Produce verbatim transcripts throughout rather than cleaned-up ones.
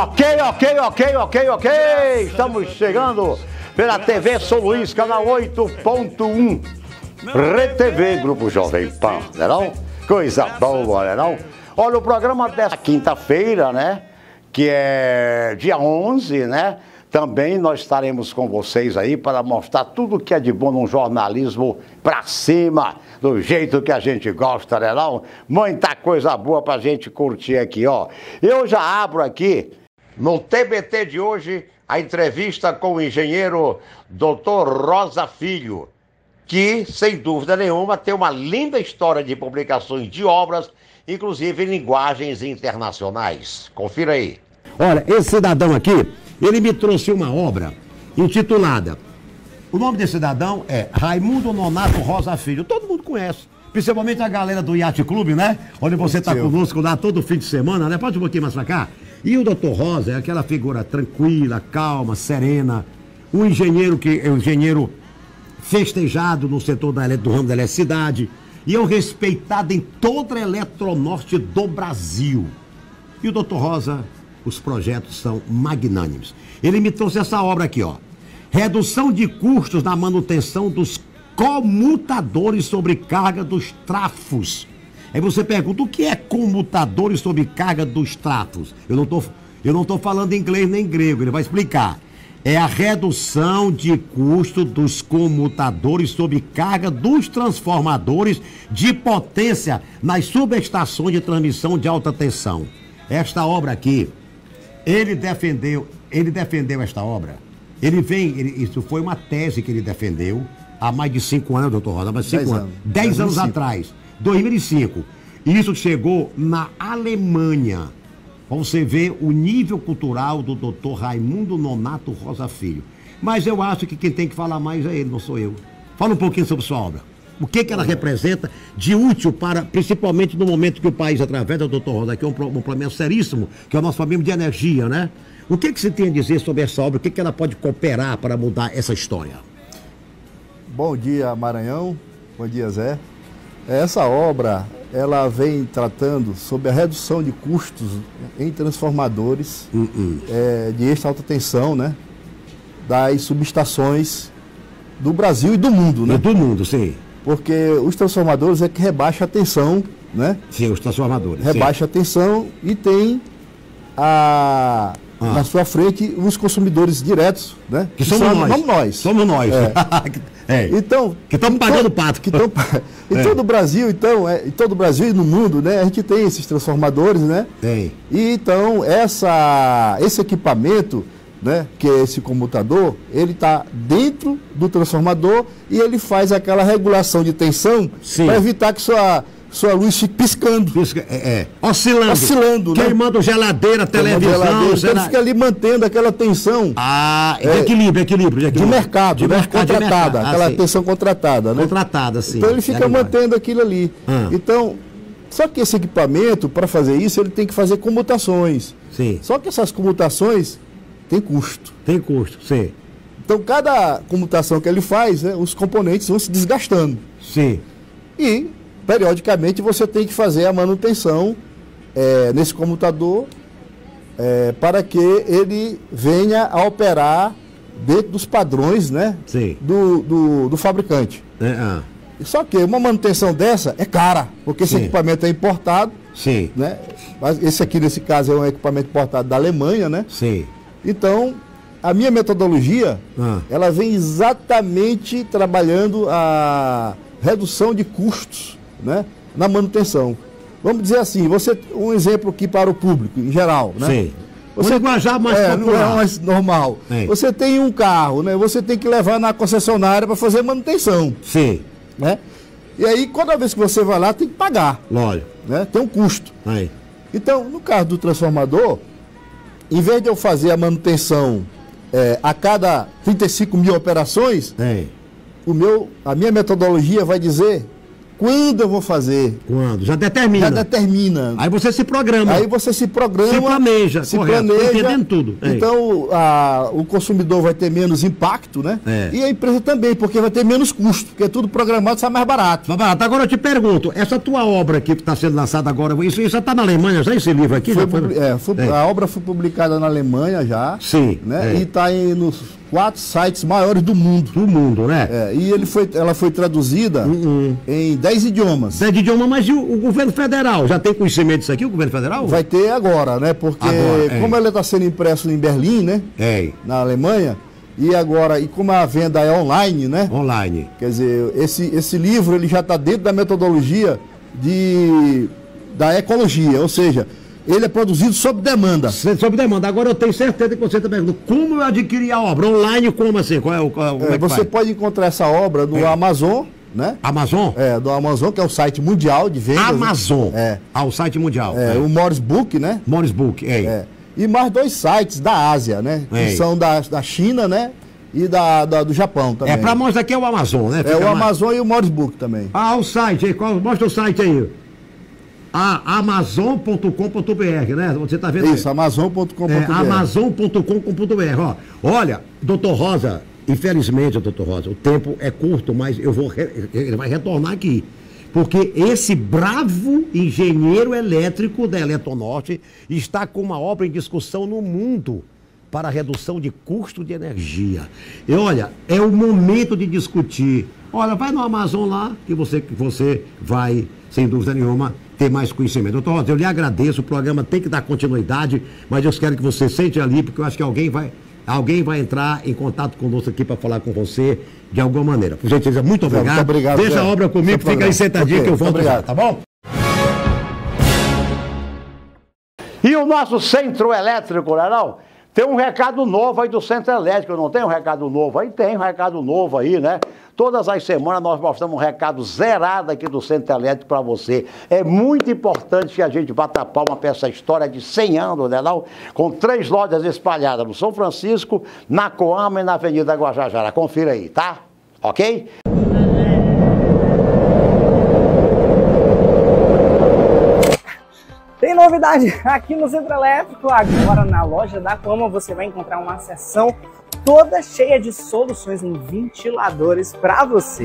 Ok, ok, ok, ok, ok. Estamos chegando pela T V São Luís, canal oito ponto um. Rede T V, Grupo Jovem Pan, não é não? Coisa boa, não é não? Olha, o programa dessa quinta-feira, né? Que é dia onze, né? Também nós estaremos com vocês aí para mostrar tudo que é de bom no jornalismo pra cima, do jeito que a gente gosta, né não? Muita coisa boa pra gente curtir aqui, ó. Eu já abro aqui, no T B T de hoje, a entrevista com o engenheiro doutor Rosa Filho, que, sem dúvida nenhuma, tem uma linda história de publicações de obras, inclusive em linguagens internacionais. Confira aí. Olha, esse cidadão aqui, ele me trouxe uma obra intitulada... O nome desse cidadão é Raimundo Nonato Rosa Filho. Todo mundo conhece. Principalmente a galera do Yacht Clube, né? Onde você está conosco lá todo fim de semana, né? Pode um pouquinho mais pra cá. E o doutor Rosa é aquela figura tranquila, calma, serena. Um engenheiro que é um engenheiro festejado no setor da, do ramo da eletricidade. E é um respeitado em toda a Eletronorte do Brasil. E o doutor Rosa, os projetos são magnânimos. Ele me trouxe essa obra aqui, ó. Redução de custos na manutenção dos comutadores sobre carga dos trafos. Aí você pergunta, o que é comutadores sobre carga dos trafos? Eu não tô, eu não tô falando inglês nem grego, ele vai explicar. É a redução de custo dos comutadores sobre carga dos transformadores de potência nas subestações de transmissão de alta tensão. Esta obra aqui, ele defendeu, ele defendeu esta obra. Ele vem, ele, isso foi uma tese que ele defendeu há mais de cinco anos, doutor Rosa, mais de cinco anos. Dez anos atrás, dois mil e cinco. E isso chegou na Alemanha. Pra você ver o nível cultural do doutor Raimundo Nonato Rosa Filho. Mas eu acho que quem tem que falar mais é ele, não sou eu. Fala um pouquinho sobre sua obra. O que, que ela representa de útil para, principalmente no momento que o país atravessa, doutor Rosa, que é um, um problema seríssimo, que é o nosso problema de energia, né? O que, que você tem a dizer sobre essa obra? O que, que ela pode cooperar para mudar essa história? Bom dia, Maranhão. Bom dia, Zé. Essa obra, ela vem tratando sobre a redução de custos em transformadores uh -uh. É, de extra alta tensão, né? Das subestações do Brasil e do mundo, né? E do mundo, sim. Porque os transformadores é que rebaixa a tensão, né? Sim, os transformadores. Rebaixa sim. a tensão e tem a... Ah. Na sua frente, os consumidores diretos, né? Que, que somos, nós. somos nós. Somos nós. É. é. Então, que estamos pagando pato. Que tão, em é. todo o Brasil, então, é, em todo o Brasil e no mundo, né? A gente tem esses transformadores, né? Tem. E então, essa, esse equipamento, né? Que é esse comutador, ele está dentro do transformador e ele faz aquela regulação de tensão para evitar que sua... sua luz fica piscando. Pisca, é, é. Oscilando. Oscilando, né? Queimando geladeira, televisão. Geladeira. Então ele fica ali mantendo aquela tensão. Ah, de é, equilíbrio, equilíbrio, de equilíbrio. De mercado, de né? mercado, contratada. De mercado. Ah, aquela sim. tensão contratada, né? Contratada, sim. Então ele fica é mantendo aquilo ali. Ah. Então, só que esse equipamento, para fazer isso, ele tem que fazer comutações. Sim. Só que essas comutações têm custo. Tem custo, sim. Então, cada comutação que ele faz, né, os componentes vão se desgastando. Sim. E... periodicamente você tem que fazer a manutenção é, nesse comutador é, para que ele venha a operar dentro dos padrões, né, Sim. Do, do, do fabricante. É, ah. Só que uma manutenção dessa é cara, porque esse Sim. equipamento é importado. Sim. Né? Mas esse aqui, nesse caso, é um equipamento importado da Alemanha, né? Sim. Então, a minha metodologia, ah. ela vem exatamente trabalhando a redução de custos, né, na manutenção. Vamos dizer assim, você, um exemplo aqui para o público em geral, né? Sim. Você linguajar mais é, popular. não é mais normal. Sim. Você tem um carro, né? Você tem que levar na concessionária para fazer manutenção. Sim. Né? E aí, cada vez que você vai lá, tem que pagar. Lógico. Né? Tem um custo. Aí. Então, no caso do transformador, em vez de eu fazer a manutenção é, a cada trinta e cinco mil operações, Sim. o meu, a minha metodologia vai dizer quando eu vou fazer. Quando? Já determina. Já determina. Aí você se programa. Aí você se programa. Se planeja, se correto. planeja. Tô entendendo tudo. É. Então, a, o consumidor vai ter menos impacto, né? É. E a empresa também, porque vai ter menos custo, porque tudo programado sai mais barato. Mais barato. Agora eu te pergunto, essa tua obra aqui que está sendo lançada agora, isso, isso já está na Alemanha, já esse livro aqui? Foi já foi... publi- é, foi- É. A obra foi publicada na Alemanha já. Sim, Né? é. E está nos quatro sites maiores do mundo. Do mundo, né? É, e ele foi, ela foi traduzida Uhum. em dez idiomas. É de idioma, mas e o, o governo federal? Já tem conhecimento disso aqui, o governo federal? Vai ter agora, né? Porque Agora, é. como ela está sendo impresso em Berlim, né? É, Na Alemanha, e agora, e como a venda é online, né? online. Quer dizer, esse, esse livro ele já está dentro da metodologia de, da ecologia, ou seja, ele é produzido sob demanda. Cê- Sob demanda. Agora eu tenho certeza que você está perguntando como eu adquiri a obra? Online, como assim? Qual é o, qual, como é É, que você faz? pode encontrar essa obra no É. Amazon, né? Amazon? É, do Amazon, que é o site mundial de vendas. né? Amazon. É. Ah, o site mundial. É, É. o Morris Book, né? Morris Book, é. É. E mais dois sites da Ásia, né? É. Que são da, da China, né? E da, da- do Japão também. É, pra nós aqui é o Amazon, né? É Fica o mais- Amazon e o Morris Book também. Ah, o site aí, qual, mostra o site aí. Ah, amazon ponto com ponto br, né? Você tá vendo aí? Isso, amazon ponto com É, ponto br. amazon ponto com ponto br, ó. Olha, doutor Rosa, infelizmente, doutor Rosa, o tempo é curto, mas eu vou re- ele vai retornar aqui. Porque esse bravo engenheiro elétrico da Eletronorte está com uma obra em discussão no mundo para a redução de custo de energia. E olha, é o momento de discutir. Olha, vai no Amazon lá, que você, que você vai, sem dúvida nenhuma, ter mais conhecimento. Doutor Rosa, eu lhe agradeço, o programa tem que dar continuidade, mas eu quero que você sente ali, porque eu acho que alguém vai, alguém vai entrar em contato conosco aqui para falar com você de alguma maneira. Por gentileza, muito Muito obrigado. obrigado, Deixa Zé. a obra comigo, Seu fica aí programa. sentadinho Ok, que eu volto obrigado. já, tá bom? E o nosso centro elétrico, não é não? Tem um recado novo aí do centro elétrico, não tem um recado novo? Aí tem um recado novo aí, né? Todas as semanas nós mostramos um recado zerado aqui do centro elétrico para você. É muito importante que a gente bata palma para essa história de cem anos, né não? Com três lojas espalhadas no São Francisco, na Coama e na Avenida Guajajara. Confira aí, tá? Ok? Tem novidade aqui no Centro Elétrico. Agora na loja da Coama você vai encontrar uma seção toda cheia de soluções em ventiladores para você.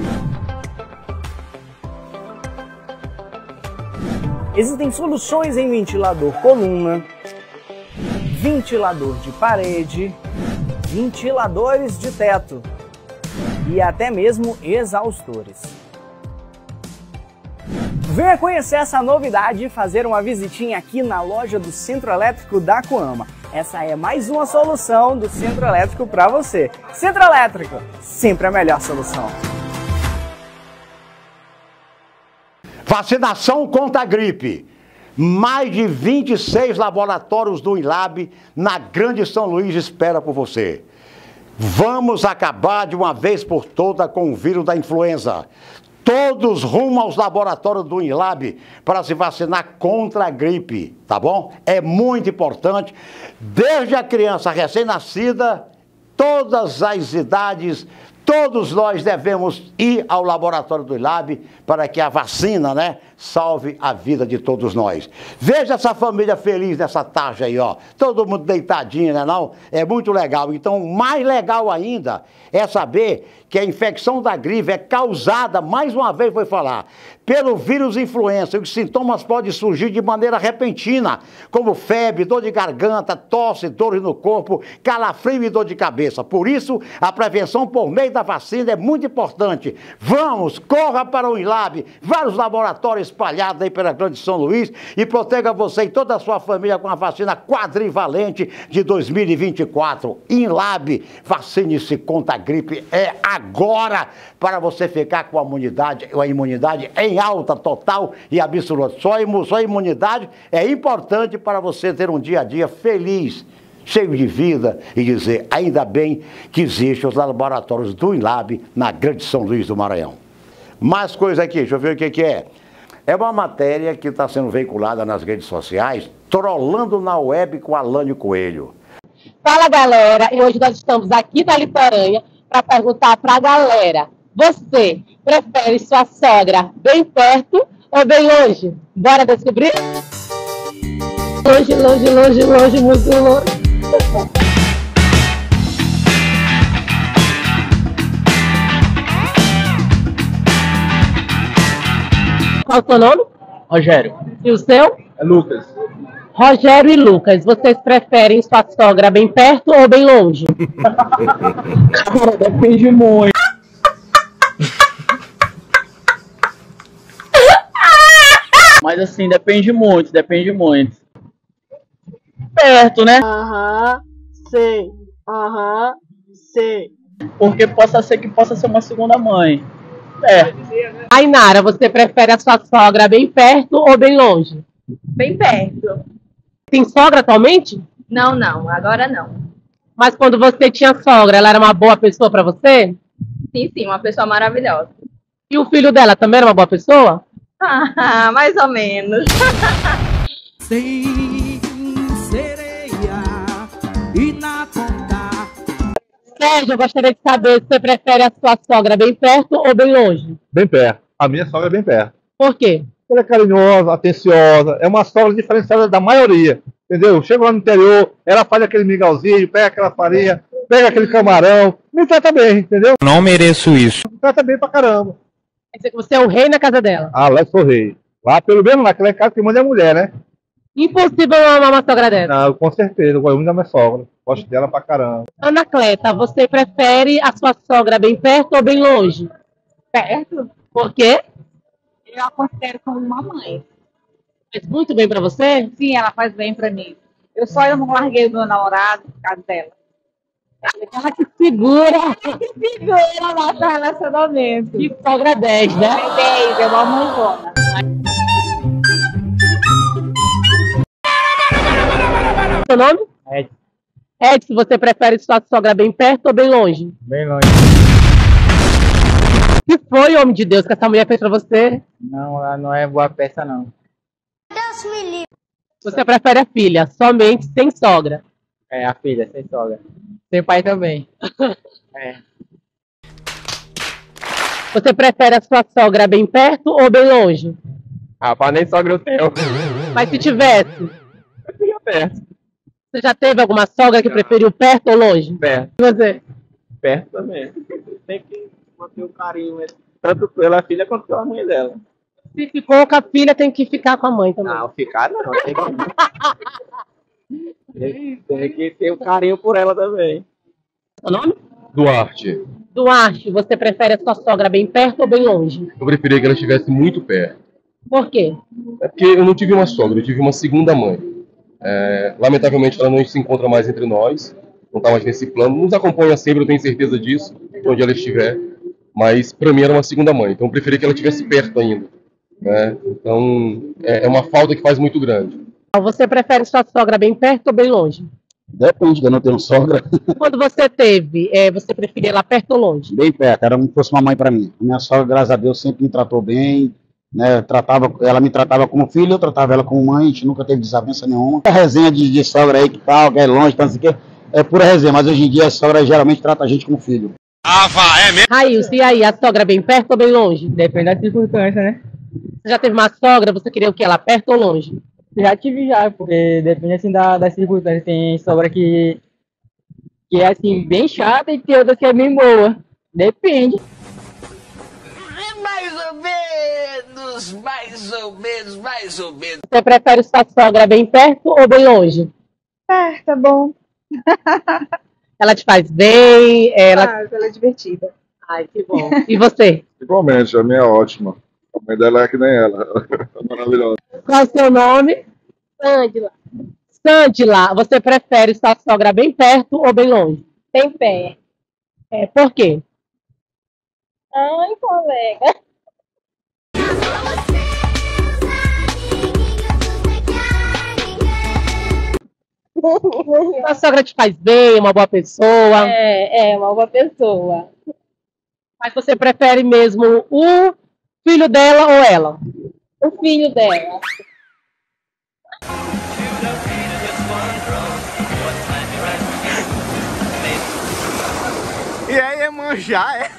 Existem soluções em ventilador coluna, ventilador de parede, ventiladores de teto e até mesmo exaustores. Venha conhecer essa novidade e fazer uma visitinha aqui na loja do Centro Elétrico da Coama. Essa é mais uma solução do Centro Elétrico para você. Centro Elétrico, sempre a melhor solução. Vacinação contra a gripe. Mais de vinte e seis laboratórios do INLAB na Grande São Luís espera por você. Vamos acabar de uma vez por todas com o vírus da influenza. Todos rumo aos laboratórios do INLAB para se vacinar contra a gripe, tá bom? É muito importante, desde a criança recém-nascida, todas as idades, todos nós devemos ir ao laboratório do INLAB para que a vacina, né, salve a vida de todos nós. Veja essa família feliz nessa tarde aí, ó. Todo mundo deitadinho, né, não? É muito legal. Então, mais legal ainda é saber que a infecção da gripe é causada, mais uma vez vou falar, pelo vírus influenza. Os sintomas podem surgir de maneira repentina, como febre, dor de garganta, tosse, dores no corpo, calafrio e dor de cabeça. Por isso, a prevenção por meio da vacina é muito importante. Vamos, corra para o INLAB, vários laboratórios espalhados aí pela Grande São Luís e proteja você e toda a sua família com a vacina quadrivalente de dois mil e vinte e quatro. INLAB, vacine-se contra a gripe, é agora para você ficar com a imunidade, a imunidade em alta, total e absoluta. Só a imu- só a imunidade é importante para você ter um dia a dia feliz, cheio de vida e dizer, ainda bem que existem os laboratórios do INLAB na Grande São Luís do Maranhão. Mais coisa aqui, deixa eu ver o que, que é. É uma matéria que está sendo veiculada nas redes sociais, trolando na web com Alane Coelho. Fala, galera, e hoje nós estamos aqui na Litorânea para perguntar para a galera, Você prefere sua sogra bem perto ou bem longe? Bora descobrir? Longe, longe, longe, longe, muito longe. Qual o seu nome? Rogério. E o seu? É Lucas. Rogério e Lucas, vocês preferem sua sogra bem perto ou bem longe? Cara, depende muito. Mas assim, depende muito, depende muito. Perto, né? Aham, sei. Aham, sei. Porque possa ser que possa ser uma segunda mãe. É. Ainara, você prefere a sua sogra bem perto ou bem longe? Bem perto. Tem sogra atualmente? Não, não, agora não. Mas quando você tinha sogra, ela era uma boa pessoa pra você? Sim, sim, uma pessoa maravilhosa. E o filho dela também era uma boa pessoa? Ah, mais ou menos. Sem sereia e na ponta. Sérgio, eu gostaria de saber se você prefere a sua sogra bem perto ou bem longe? Bem perto. A minha sogra é bem perto. Por quê? Ela é carinhosa, atenciosa, é uma sogra diferenciada da maioria, entendeu? Chega lá no interior, ela faz aquele mingauzinho, pega aquela farinha, pega aquele camarão, me trata bem, entendeu? Não mereço isso. Me trata bem pra caramba. Quer dizer que você é o rei na casa dela? Ah, lá eu sou rei. Lá, pelo menos naquela casa que manda é mulher, né? Impossível não amar uma sogra dessa. Não, com certeza, eu gosto muito da minha sogra. Gosto dela pra caramba. Anacleta, você prefere a sua sogra bem perto ou bem longe? Perto? Por quê? Eu a considero como uma mãe. Faz muito bem pra você? Sim, ela faz bem pra mim. Eu só eu não larguei o meu namorado por causa dela. Ela que segura. Que segura nosso relacionamento. Que sogra dez, né? dez, é uma mãezona. Seu nome? Edson. Edson, você prefere sua sogra bem perto ou bem longe? Bem longe. O que foi, homem de Deus, que essa mulher fez pra você? Não, ela não é boa peça, não. Deus me livre. Você prefere a filha, somente sem sogra? É, a filha, sem sogra. Sem pai também. É. Você prefere a sua sogra bem perto ou bem longe? Rapaz, nem sogra eu tenho. Mas se tivesse, Eu queria perto. você já teve alguma sogra que preferiu perto ou longe? Perto. E você? Perto também. Tem que manter o carinho, tanto pela filha quanto pela mãe dela. Se ficou com a filha, tem que ficar com a mãe também. Não, ficar não. Tem que, tem, tem que ter o carinho por ela também. Seu nome? Duarte. Duarte, você prefere a sua sogra bem perto ou bem longe? Eu preferia que ela estivesse muito perto. Por quê? É porque eu não tive uma sogra, eu tive uma segunda mãe. É, lamentavelmente ela não se encontra mais entre nós, não está mais nesse plano. Nos acompanha sempre, eu tenho certeza disso, onde ela estiver. Mas para mim era uma segunda mãe, então eu preferia que ela estivesse perto ainda. Né? Então é, é uma falta que faz muito grande. Você prefere sua sogra bem perto ou bem longe? Depende, eu não tenho sogra. Quando você teve, é, você preferia lá perto ou longe? Bem perto, era como se fosse uma mãe para mim. Minha sogra, graças a Deus, sempre me tratou bem, né? Tratava, ela me tratava como filho, eu tratava ela como mãe, a gente nunca teve desavença nenhuma. A resenha de, de sogra aí que tal, que é longe, não sei o quê, é pura resenha, mas hoje em dia a sogra geralmente trata a gente como filho. Ah, vá, é mesmo? Raílson, e aí, a sogra bem perto ou bem longe? Depende da circunstância, né? Você já teve uma sogra, você queria o que? Ela perto ou longe? Já tive já, porque depende assim da, da circunstância. Tem sogra que, que é assim, bem chata e tem outra que é bem boa. Depende. Mais ou menos, mais ou menos, mais ou menos. Você prefere sua sogra bem perto ou bem longe? Ah, tá bom. Ela te faz bem? Ela... Ah, ela é divertida. Ai, que bom. E você? Igualmente, a minha é ótima. A mãe dela é que nem ela. É maravilhosa. Qual é o seu nome? Sândila. Sândila, você prefere sua sogra bem perto ou bem longe? Bem perto. É, por quê? Ai, colega. Sua sogra te faz bem, é uma boa pessoa. É, é uma boa pessoa. Mas você prefere mesmo o filho dela ou ela? O filho dela. E aí, Iemanjá, é?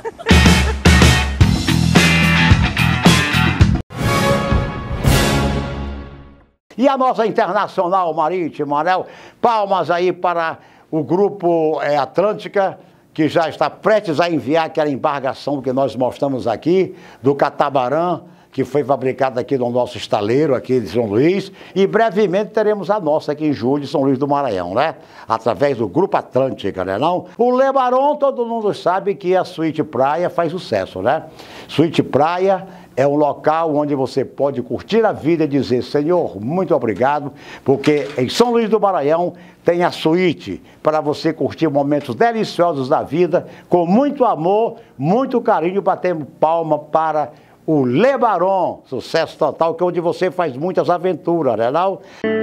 E a nossa Internacional Marítima, né? Palmas aí para o Grupo é, Atlântica, que já está prestes a enviar aquela embarcação que nós mostramos aqui, do catamarã, que foi fabricado aqui no nosso estaleiro, aqui de São Luís, e brevemente teremos a nossa aqui em julho, de São Luís do Maranhão, né? Através do Grupo Atlântica, né não? O Lebaron, todo mundo sabe que a Suíte Praia faz sucesso, né? Suíte Praia é um local onde você pode curtir a vida e dizer, Senhor, muito obrigado, porque em São Luís do Maranhão tem a suíte para você curtir momentos deliciosos da vida, com muito amor, muito carinho, batendo palma para o Lebaron, sucesso total, que é onde você faz muitas aventuras, né não?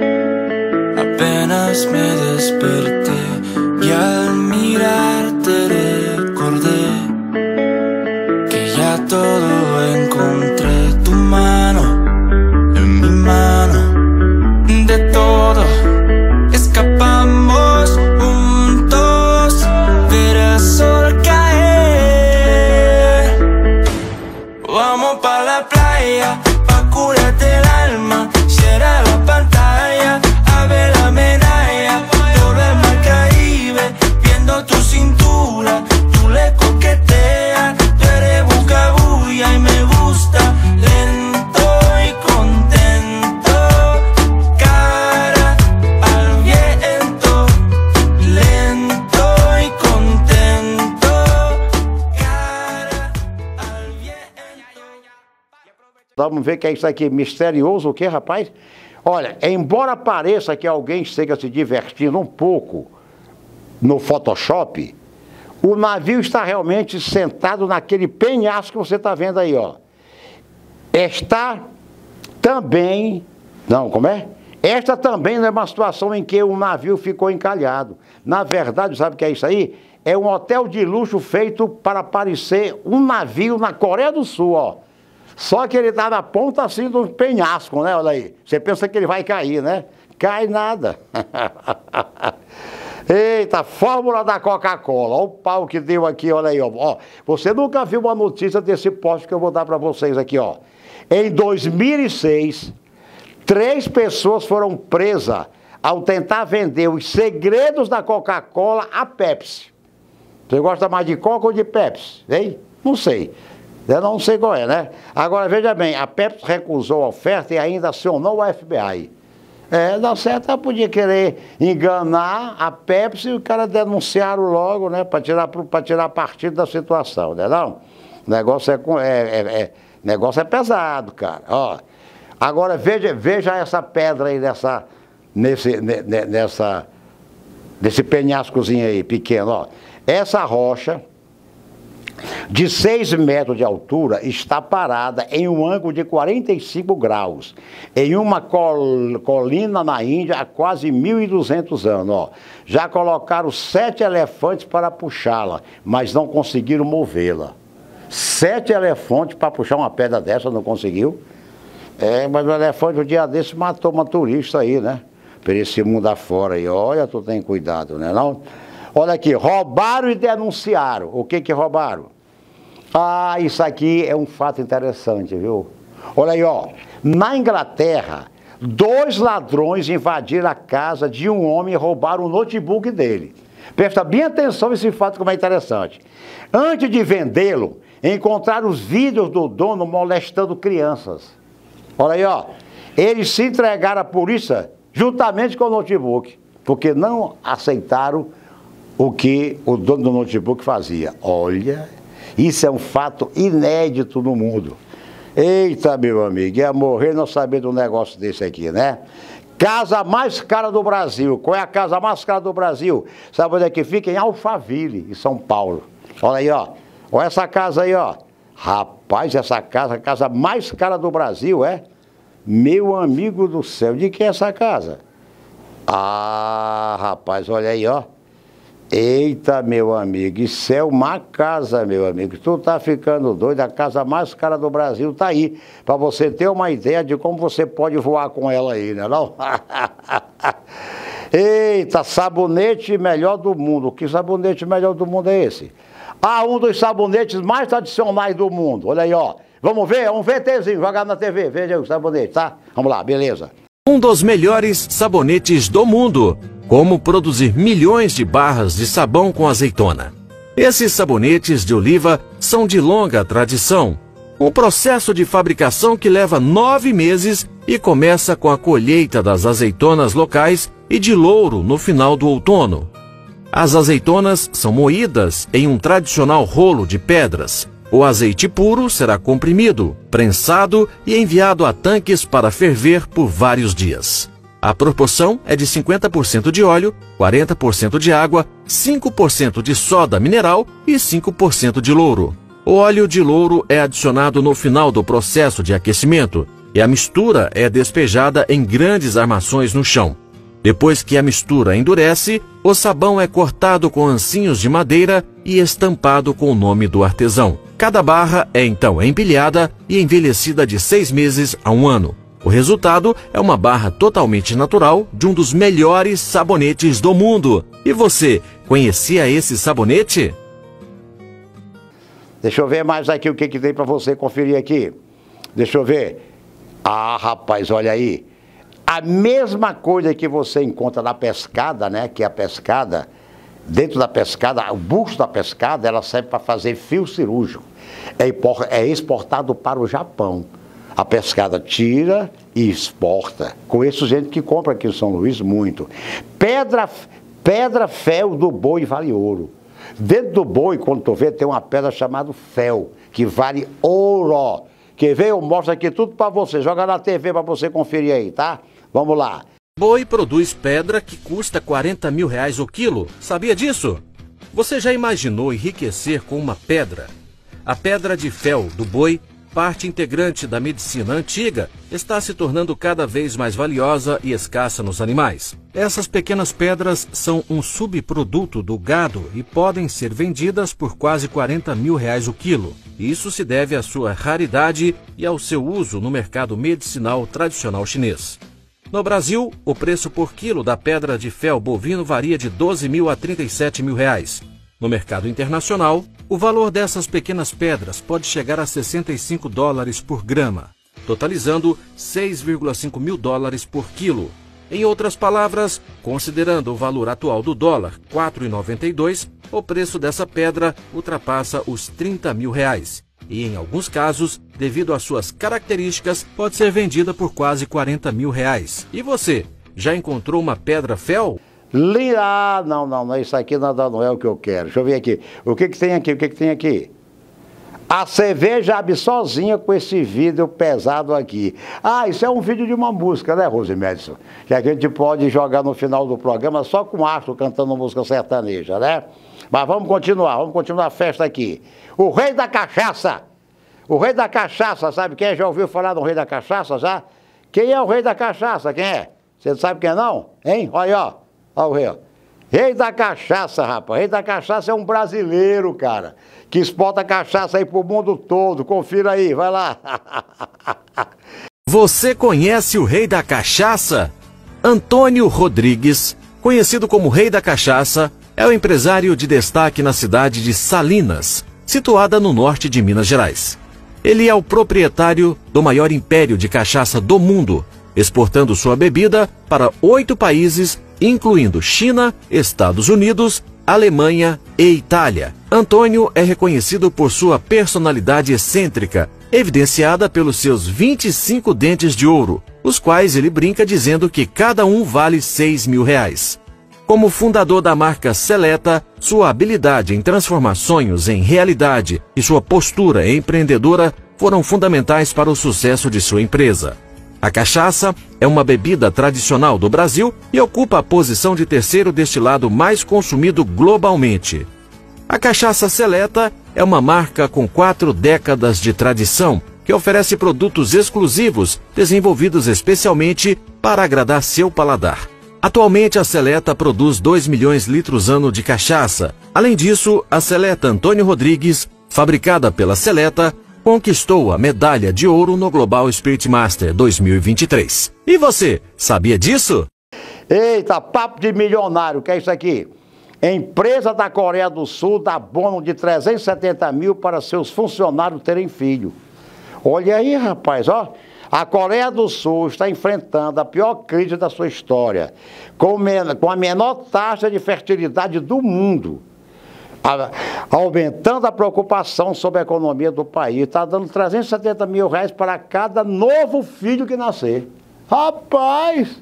Apenas me desperté y al mirarte recordé que ya todo encontré tu mano en mi mano, de todo escapamos juntos, ver el sol caer. Vamos pa' la playa, pa' curarte el alma, cierra la pantalla, a ver la medalla, todo el mar Caribe, viendo tu cintura, tú le coqueteas, tú eres bucabulla y me gusta, lento y contento, cara al viento, lento y contento, cara al viento. Vamos ver o que é isso aqui, misterioso o que, rapaz? Olha, embora pareça que alguém esteja se divertindo um pouco no Photoshop, o navio está realmente sentado naquele penhasco que você está vendo aí, ó. Está também, não, como é? Esta também não é uma situação em que o navio ficou encalhado. Na verdade, sabe o que é isso aí? É um hotel de luxo feito para parecer um navio na Coreia do Sul, ó. Só que ele está na ponta assim do penhasco, né? Olha aí. Você pensa que ele vai cair, né? Cai nada. Eita, fórmula da Coca-Cola. Olha o pau que deu aqui, olha aí, ó. Ó, você nunca viu uma notícia desse poste que eu vou dar para vocês aqui, ó. Em dois mil e seis, três pessoas foram presas ao tentar vender os segredos da Coca-Cola à Pepsi. Você gosta mais de Coca ou de Pepsi? Hein? Não sei. Eu não sei qual é, né? Agora, veja bem, a Pepsi recusou a oferta e ainda acionou o F B I. É, dá certo, ela podia querer enganar a Pepsi e o cara denunciaram logo, né? Para tirar, para tirar partido da situação, né? Não? O negócio é, é, é, é, negócio é pesado, cara. Ó, agora, veja, veja essa pedra aí nessa, nesse, nessa, nesse penhascozinho aí, pequeno, ó. Essa rocha de seis metros de altura está parada em um ângulo de quarenta e cinco graus, em uma col colina na Índia há quase mil e duzentos anos. Ó. Já colocaram sete elefantes para puxá-la, mas não conseguiram movê-la. Sete elefantes para puxar uma pedra dessa, não conseguiu? É, mas o elefante um dia desse matou uma turista aí, né? Por esse mundo afora aí. Olha, tu tem cuidado, né não? Olha aqui, roubaram e denunciaram. O que que roubaram? Ah, isso aqui é um fato interessante, viu? Olha aí, ó. Na Inglaterra, dois ladrões invadiram a casa de um homem e roubaram o notebook dele. Presta bem atenção nesse fato como é interessante. Antes de vendê-lo, encontraram os vídeos do dono molestando crianças. Olha aí, ó. Eles se entregaram à polícia juntamente com o notebook, porque não aceitaram o que o dono do notebook fazia. Olha, isso é um fato inédito no mundo. Eita, meu amigo, ia morrer não sabendo um negócio desse aqui, né? Casa mais cara do Brasil. Qual é a casa mais cara do Brasil? Sabe onde é que fica? Em Alphaville, em São Paulo. Olha aí, ó. Olha essa casa aí, ó. Rapaz, essa casa, a casa mais cara do Brasil, é? Meu amigo do céu, de quem é essa casa? Ah, rapaz, olha aí, ó. Eita, meu amigo, isso é uma casa, meu amigo. Tu tá ficando doido, a casa mais cara do Brasil tá aí. Pra você ter uma ideia de como você pode voar com ela aí, né não? Eita, sabonete melhor do mundo. Que sabonete melhor do mundo é esse? Ah, um dos sabonetes mais tradicionais do mundo. Olha aí, ó. Vamos ver? Um VTzinho, jogar na T V. Veja aí o sabonete, tá? Vamos lá, beleza. Um dos melhores sabonetes do mundo. Como produzir milhões de barras de sabão com azeitona. Esses sabonetes de oliva são de longa tradição. Um processo de fabricação que leva nove meses e começa com a colheita das azeitonas locais e de louro no final do outono. As azeitonas são moídas em um tradicional rolo de pedras. O azeite puro será comprimido, prensado e enviado a tanques para ferver por vários dias. A proporção é de cinquenta por cento de óleo, quarenta por cento de água, cinco por cento de soda mineral e cinco por cento de louro. O óleo de louro é adicionado no final do processo de aquecimento e a mistura é despejada em grandes armações no chão. Depois que a mistura endurece, o sabão é cortado com ancinhos de madeira e estampado com o nome do artesão. Cada barra é então empilhada e envelhecida de seis meses a um ano. O resultado é uma barra totalmente natural de um dos melhores sabonetes do mundo. E você, conhecia esse sabonete? Deixa eu ver mais aqui o que, que tem para você conferir aqui. Deixa eu ver. Ah, rapaz, olha aí. A mesma coisa que você encontra na pescada, né? Que é a pescada, dentro da pescada, o bucho da pescada, ela serve para fazer fio cirúrgico. É, é exportado para o Japão. A pescada tira e exporta. Conheço gente que compra aqui em São Luís muito. Pedra, pedra fel do boi vale ouro. Dentro do boi, quando tu vê, tem uma pedra chamada fel, que vale ouro. Quer ver? Eu mostro aqui tudo para você. Joga na T V para você conferir aí, tá? Vamos lá. Boi produz pedra que custa quarenta mil reais o quilo. Sabia disso? Você já imaginou enriquecer com uma pedra? A pedra de fel do boi, parte integrante da medicina antiga, está se tornando cada vez mais valiosa e escassa nos animais. Essas pequenas pedras são um subproduto do gado e podem ser vendidas por quase quarenta mil reais o quilo. Isso se deve à sua raridade e ao seu uso no mercado medicinal tradicional chinês. No Brasil, o preço por quilo da pedra de fel bovino varia de doze mil a trinta e sete mil reais. No mercado internacional, o valor dessas pequenas pedras pode chegar a sessenta e cinco dólares por grama, totalizando seis vírgula cinco mil dólares por quilo. Em outras palavras, considerando o valor atual do dólar, quatro reais e noventa e dois centavos, o preço dessa pedra ultrapassa os trinta mil reais. E, em alguns casos, devido às suas características, pode ser vendida por quase quarenta mil reais. E você, já encontrou uma pedra fel? Ah, não, não, não, isso aqui não, não é o que eu quero. Deixa eu ver aqui. O que que tem aqui? O que que tem aqui? A cerveja abre sozinha com esse vídeo pesado aqui. Ah, isso é um vídeo de uma música, né, Rose Madison? Que a gente pode jogar no final do programa só com astro cantando música sertaneja, né? Mas vamos continuar, vamos continuar a festa aqui. O rei da cachaça. O rei da cachaça, sabe quem é? Já ouviu falar do rei da cachaça, já? Quem é o rei da cachaça? Quem é? Você não sabe quem é, não? Hein? Olha aí, ó. Olha o rei, ó. Rei da cachaça, rapaz. Rei da cachaça é um brasileiro, cara, que exporta cachaça aí pro mundo todo. Confira aí, vai lá. Você conhece o rei da cachaça? Antônio Rodrigues, conhecido como Rei da Cachaça, é o empresário de destaque na cidade de Salinas, situada no norte de Minas Gerais. Ele é o proprietário do maior império de cachaça do mundo, exportando sua bebida para oito países, incluindo China, Estados Unidos, Alemanha e Itália. Antônio é reconhecido por sua personalidade excêntrica, evidenciada pelos seus vinte e cinco dentes de ouro, os quais ele brinca dizendo que cada um vale seis mil reais. Como fundador da marca Seleta, sua habilidade em transformar sonhos em realidade e sua postura empreendedora foram fundamentais para o sucesso de sua empresa. A cachaça é uma bebida tradicional do Brasil e ocupa a posição de terceiro destilado mais consumido globalmente. A Cachaça Seleta é uma marca com quatro décadas de tradição que oferece produtos exclusivos desenvolvidos especialmente para agradar seu paladar. Atualmente, a Seleta produz dois milhões de litros ano de cachaça. Além disso, a Seleta Antônio Rodrigues, fabricada pela Seleta, conquistou a medalha de ouro no Global Spirit Master dois mil e vinte e três. E você, sabia disso? Eita, papo de milionário, que é isso aqui? Empresa da Coreia do Sul dá bônus de trezentos e setenta mil para seus funcionários terem filho. Olha aí, rapaz, ó. A Coreia do Sul está enfrentando a pior crise da sua história, com, com a menor taxa de fertilidade do mundo, a, aumentando a preocupação sobre a economia do país. Está dando trezentos e setenta mil reais para cada novo filho que nascer. Rapaz!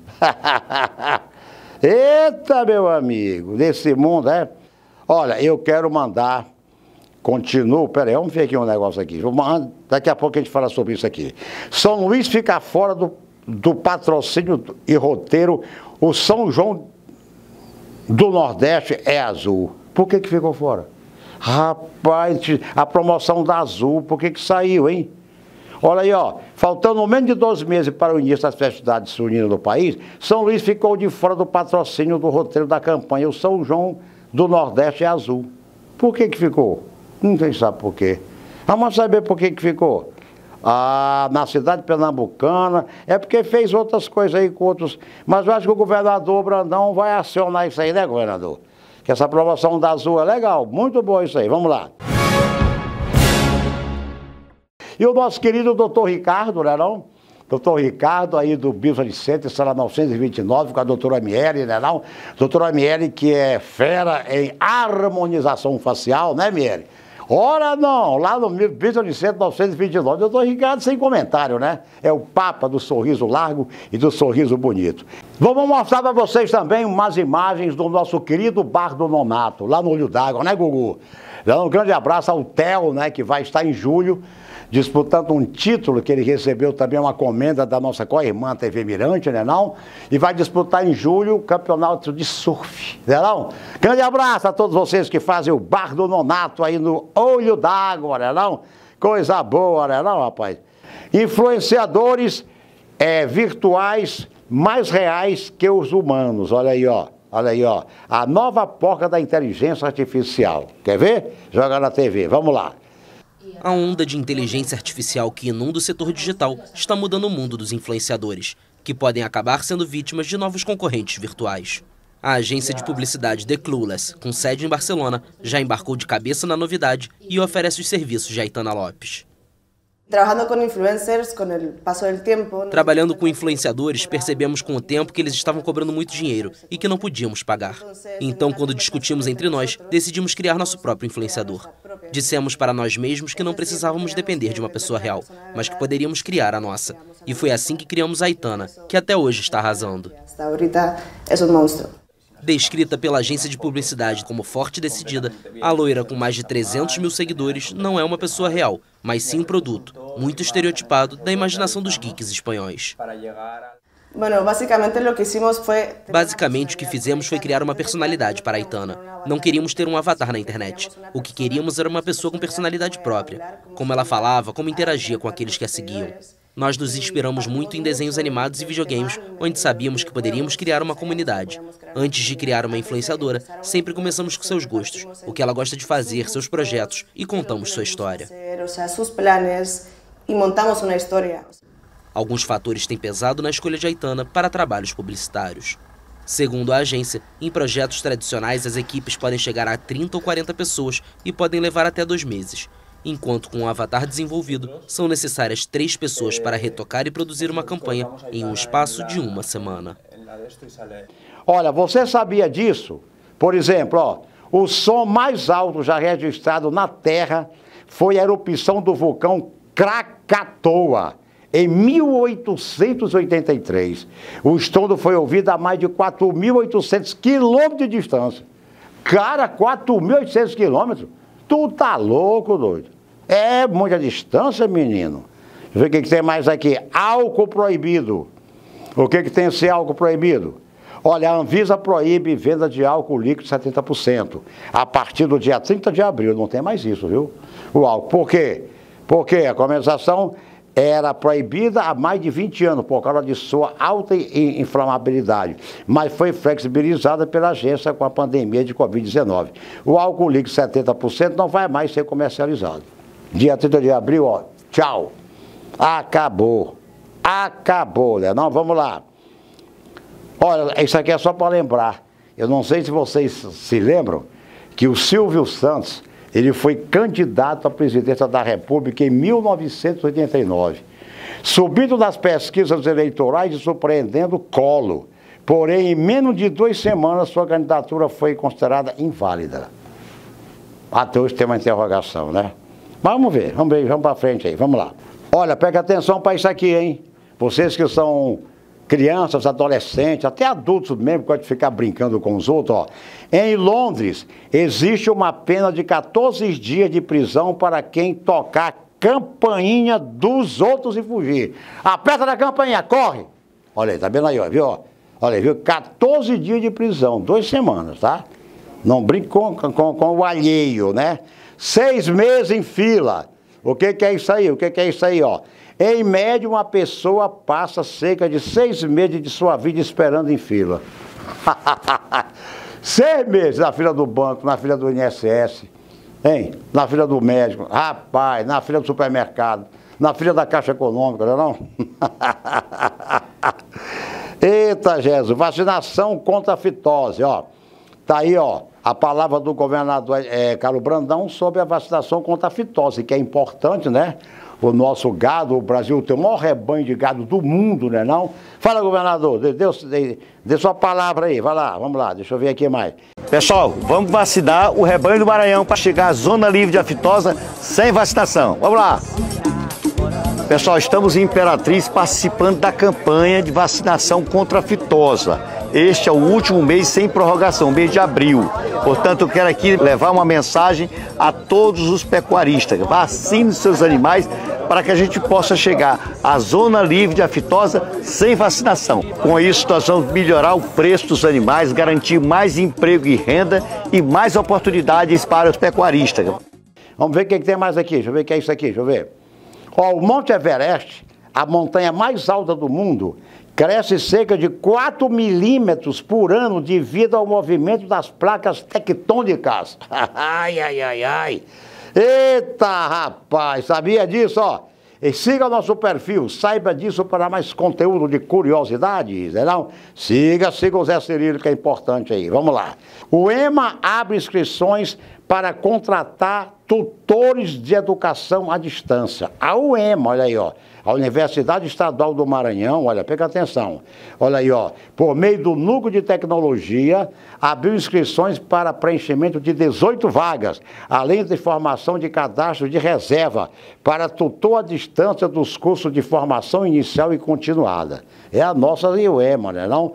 Eita, meu amigo, nesse mundo, é? Olha, eu quero mandar... Continuo, peraí, vamos ver aqui um negócio aqui. Daqui a pouco a gente fala sobre isso aqui. São Luís fica fora do, do patrocínio e roteiro. O São João do Nordeste é azul. Por que que ficou fora? Rapaz, a promoção da Azul, por que que saiu, hein? Olha aí, ó, faltando menos de doze meses para o início das festividades juninas do país, São Luís ficou de fora do patrocínio do roteiro da campanha. O São João do Nordeste é azul. Por que que ficou? Não tem sabe por quê. Vamos saber por que que ficou. Ah, na cidade pernambucana, é porque fez outras coisas aí com outros... Mas eu acho que o governador Brandão vai acionar isso aí, né, governador? Que essa promoção da Azul é legal, muito boa isso aí. Vamos lá. E o nosso querido doutor Ricardo, né não? Doutor Ricardo, aí do Business Center, sala novecentos e vinte e nove, com a doutora Miele, né não? Doutora Miele, que é fera em harmonização facial, né, Miele? Ora não, lá no Business Center novecentos e vinte e nove, doutor Ricardo sem comentário, né? É o papa do sorriso largo e do sorriso bonito. Vamos mostrar para vocês também umas imagens do nosso querido Bar do Nonato, lá no Olho d'Água, né, Gugu? Um grande abraço ao Theo, né, que vai estar em julho, disputando um título que ele recebeu também, uma comenda da nossa co-irmã T V Mirante, né não? E vai disputar em julho o campeonato de surf, né não? Grande abraço a todos vocês que fazem o Bar do Nonato aí no Olho d'Água, né não? Coisa boa, né não, rapaz? Influenciadores é, virtuais mais reais que os humanos, olha aí, ó. Olha aí, ó. A nova porca da inteligência artificial. Quer ver? Joga na T V, vamos lá. A onda de inteligência artificial que inunda o setor digital está mudando o mundo dos influenciadores, que podem acabar sendo vítimas de novos concorrentes virtuais. A agência de publicidade The Clueless, com sede em Barcelona, já embarcou de cabeça na novidade e oferece os serviços de Aitana Lopes. Trabalhando com influenciadores, percebemos com o tempo que eles estavam cobrando muito dinheiro e que não podíamos pagar. Então, quando discutimos entre nós, decidimos criar nosso próprio influenciador. Dissemos para nós mesmos que não precisávamos depender de uma pessoa real, mas que poderíamos criar a nossa. E foi assim que criamos a Aitana, que até hoje está arrasando. Descrita pela agência de publicidade como forte e decidida, a loira com mais de trezentos mil seguidores não é uma pessoa real, mas sim um produto, muito estereotipado da imaginação dos geeks espanhóis. Basicamente, o que fizemos foi criar uma personalidade para a Aitana. Não queríamos ter um avatar na internet. O que queríamos era uma pessoa com personalidade própria. Como ela falava, como interagia com aqueles que a seguiam. Nós nos inspiramos muito em desenhos animados e videogames, onde sabíamos que poderíamos criar uma comunidade. Antes de criar uma influenciadora, sempre começamos com seus gostos, o que ela gosta de fazer, seus projetos, e contamos sua história. Alguns fatores têm pesado na escolha de Aitana para trabalhos publicitários. Segundo a agência, em projetos tradicionais as equipes podem chegar a trinta ou quarenta pessoas e podem levar até dois meses. Enquanto com o avatar desenvolvido, são necessárias três pessoas para retocar e produzir uma campanha em um espaço de uma semana. Olha, você sabia disso? Por exemplo, ó, o som mais alto já registrado na Terra foi a erupção do vulcão Krakatoa, em mil oitocentos e oitenta e três. O estrondo foi ouvido a mais de quatro mil e oitocentos quilômetros de distância. Cara, quatro mil e oitocentos quilômetros? Tu tá louco, doido? É muita distância, menino. Deixa eu ver o que, que tem mais aqui. Álcool proibido. O que, que tem esse álcool proibido? Olha, a Anvisa proíbe venda de álcool líquido setenta por cento. A partir do dia trinta de abril. Não tem mais isso, viu? O álcool. Por quê? Porque a comercialização era proibida há mais de vinte anos por causa de sua alta inflamabilidade, mas foi flexibilizada pela agência com a pandemia de covid dezenove. O álcool líquido setenta por cento não vai mais ser comercializado. Dia trinta de abril, ó, tchau. Acabou. Acabou, né? Não, vamos lá. Olha, isso aqui é só para lembrar. Eu não sei se vocês se lembram que o Silvio Santos, ele foi candidato à presidência da República em mil novecentos e oitenta e nove. Subindo nas pesquisas eleitorais e surpreendendo Collor. Porém, em menos de duas semanas, sua candidatura foi considerada inválida. Até hoje tem uma interrogação, né? Mas vamos ver, vamos ver, vamos para frente aí, vamos lá. Olha, pega atenção para isso aqui, hein? Vocês que são crianças, adolescentes, até adultos mesmo, que gostam de ficar brincando com os outros, ó. Em Londres, existe uma pena de quatorze dias de prisão para quem tocar campainha dos outros e fugir. Aperta na campainha, corre! Olha aí, tá vendo aí, ó, viu? Olha aí, viu? quatorze dias de prisão, duas semanas, tá? Não brinque com, com, com o alheio, né? Seis meses em fila. O que que é isso aí? O que que é isso aí, ó? Em média, uma pessoa passa cerca de seis meses de sua vida esperando em fila. Seis meses na fila do banco, na fila do I N S S, hein? Na fila do médico, rapaz, na fila do supermercado, na fila da Caixa Econômica, não é não? Eita, Jesus, vacinação contra a fitose, ó. Tá aí, ó, a palavra do governador é, Carlos Brandão sobre a vacinação contra a fitose, que é importante, né? O nosso gado, o Brasil tem o maior rebanho de gado do mundo, né não? Fala, governador, dê, dê, dê, dê sua palavra aí, vai lá, vamos lá, deixa eu ver aqui mais. Pessoal, vamos vacinar o rebanho do Maranhão para chegar à zona livre de aftosa sem vacinação. Vamos lá! Pessoal, estamos em Imperatriz participando da campanha de vacinação contra a fitosa. Este é o último mês sem prorrogação, mês de abril. Portanto, eu quero aqui levar uma mensagem a todos os pecuaristas. Vacine seus animais para que a gente possa chegar à zona livre de aftosa sem vacinação. Com isso, nós vamos melhorar o preço dos animais, garantir mais emprego e renda e mais oportunidades para os pecuaristas. Vamos ver o que tem mais aqui, deixa eu ver o que é isso aqui, deixa eu ver. Ó, o Monte Everest, a montanha mais alta do mundo, cresce cerca de quatro milímetros por ano devido ao movimento das placas tectônicas. Ai, ai, ai, ai. Eita, rapaz, sabia disso, ó? E siga o nosso perfil, saiba disso para mais conteúdo de curiosidades, né não? Siga, siga o Zé Cirilo, que é importante aí. Vamos lá. O EMA abre inscrições para contratar tutores de educação à distância. A U E M A, olha aí, ó. A Universidade Estadual do Maranhão, olha, pega atenção. Olha aí, ó. Por meio do Núcleo de Tecnologia, abriu inscrições para preenchimento de dezoito vagas, além de formação de cadastro de reserva para tutor à distância dos cursos de formação inicial e continuada. É a nossa U E M A, né não?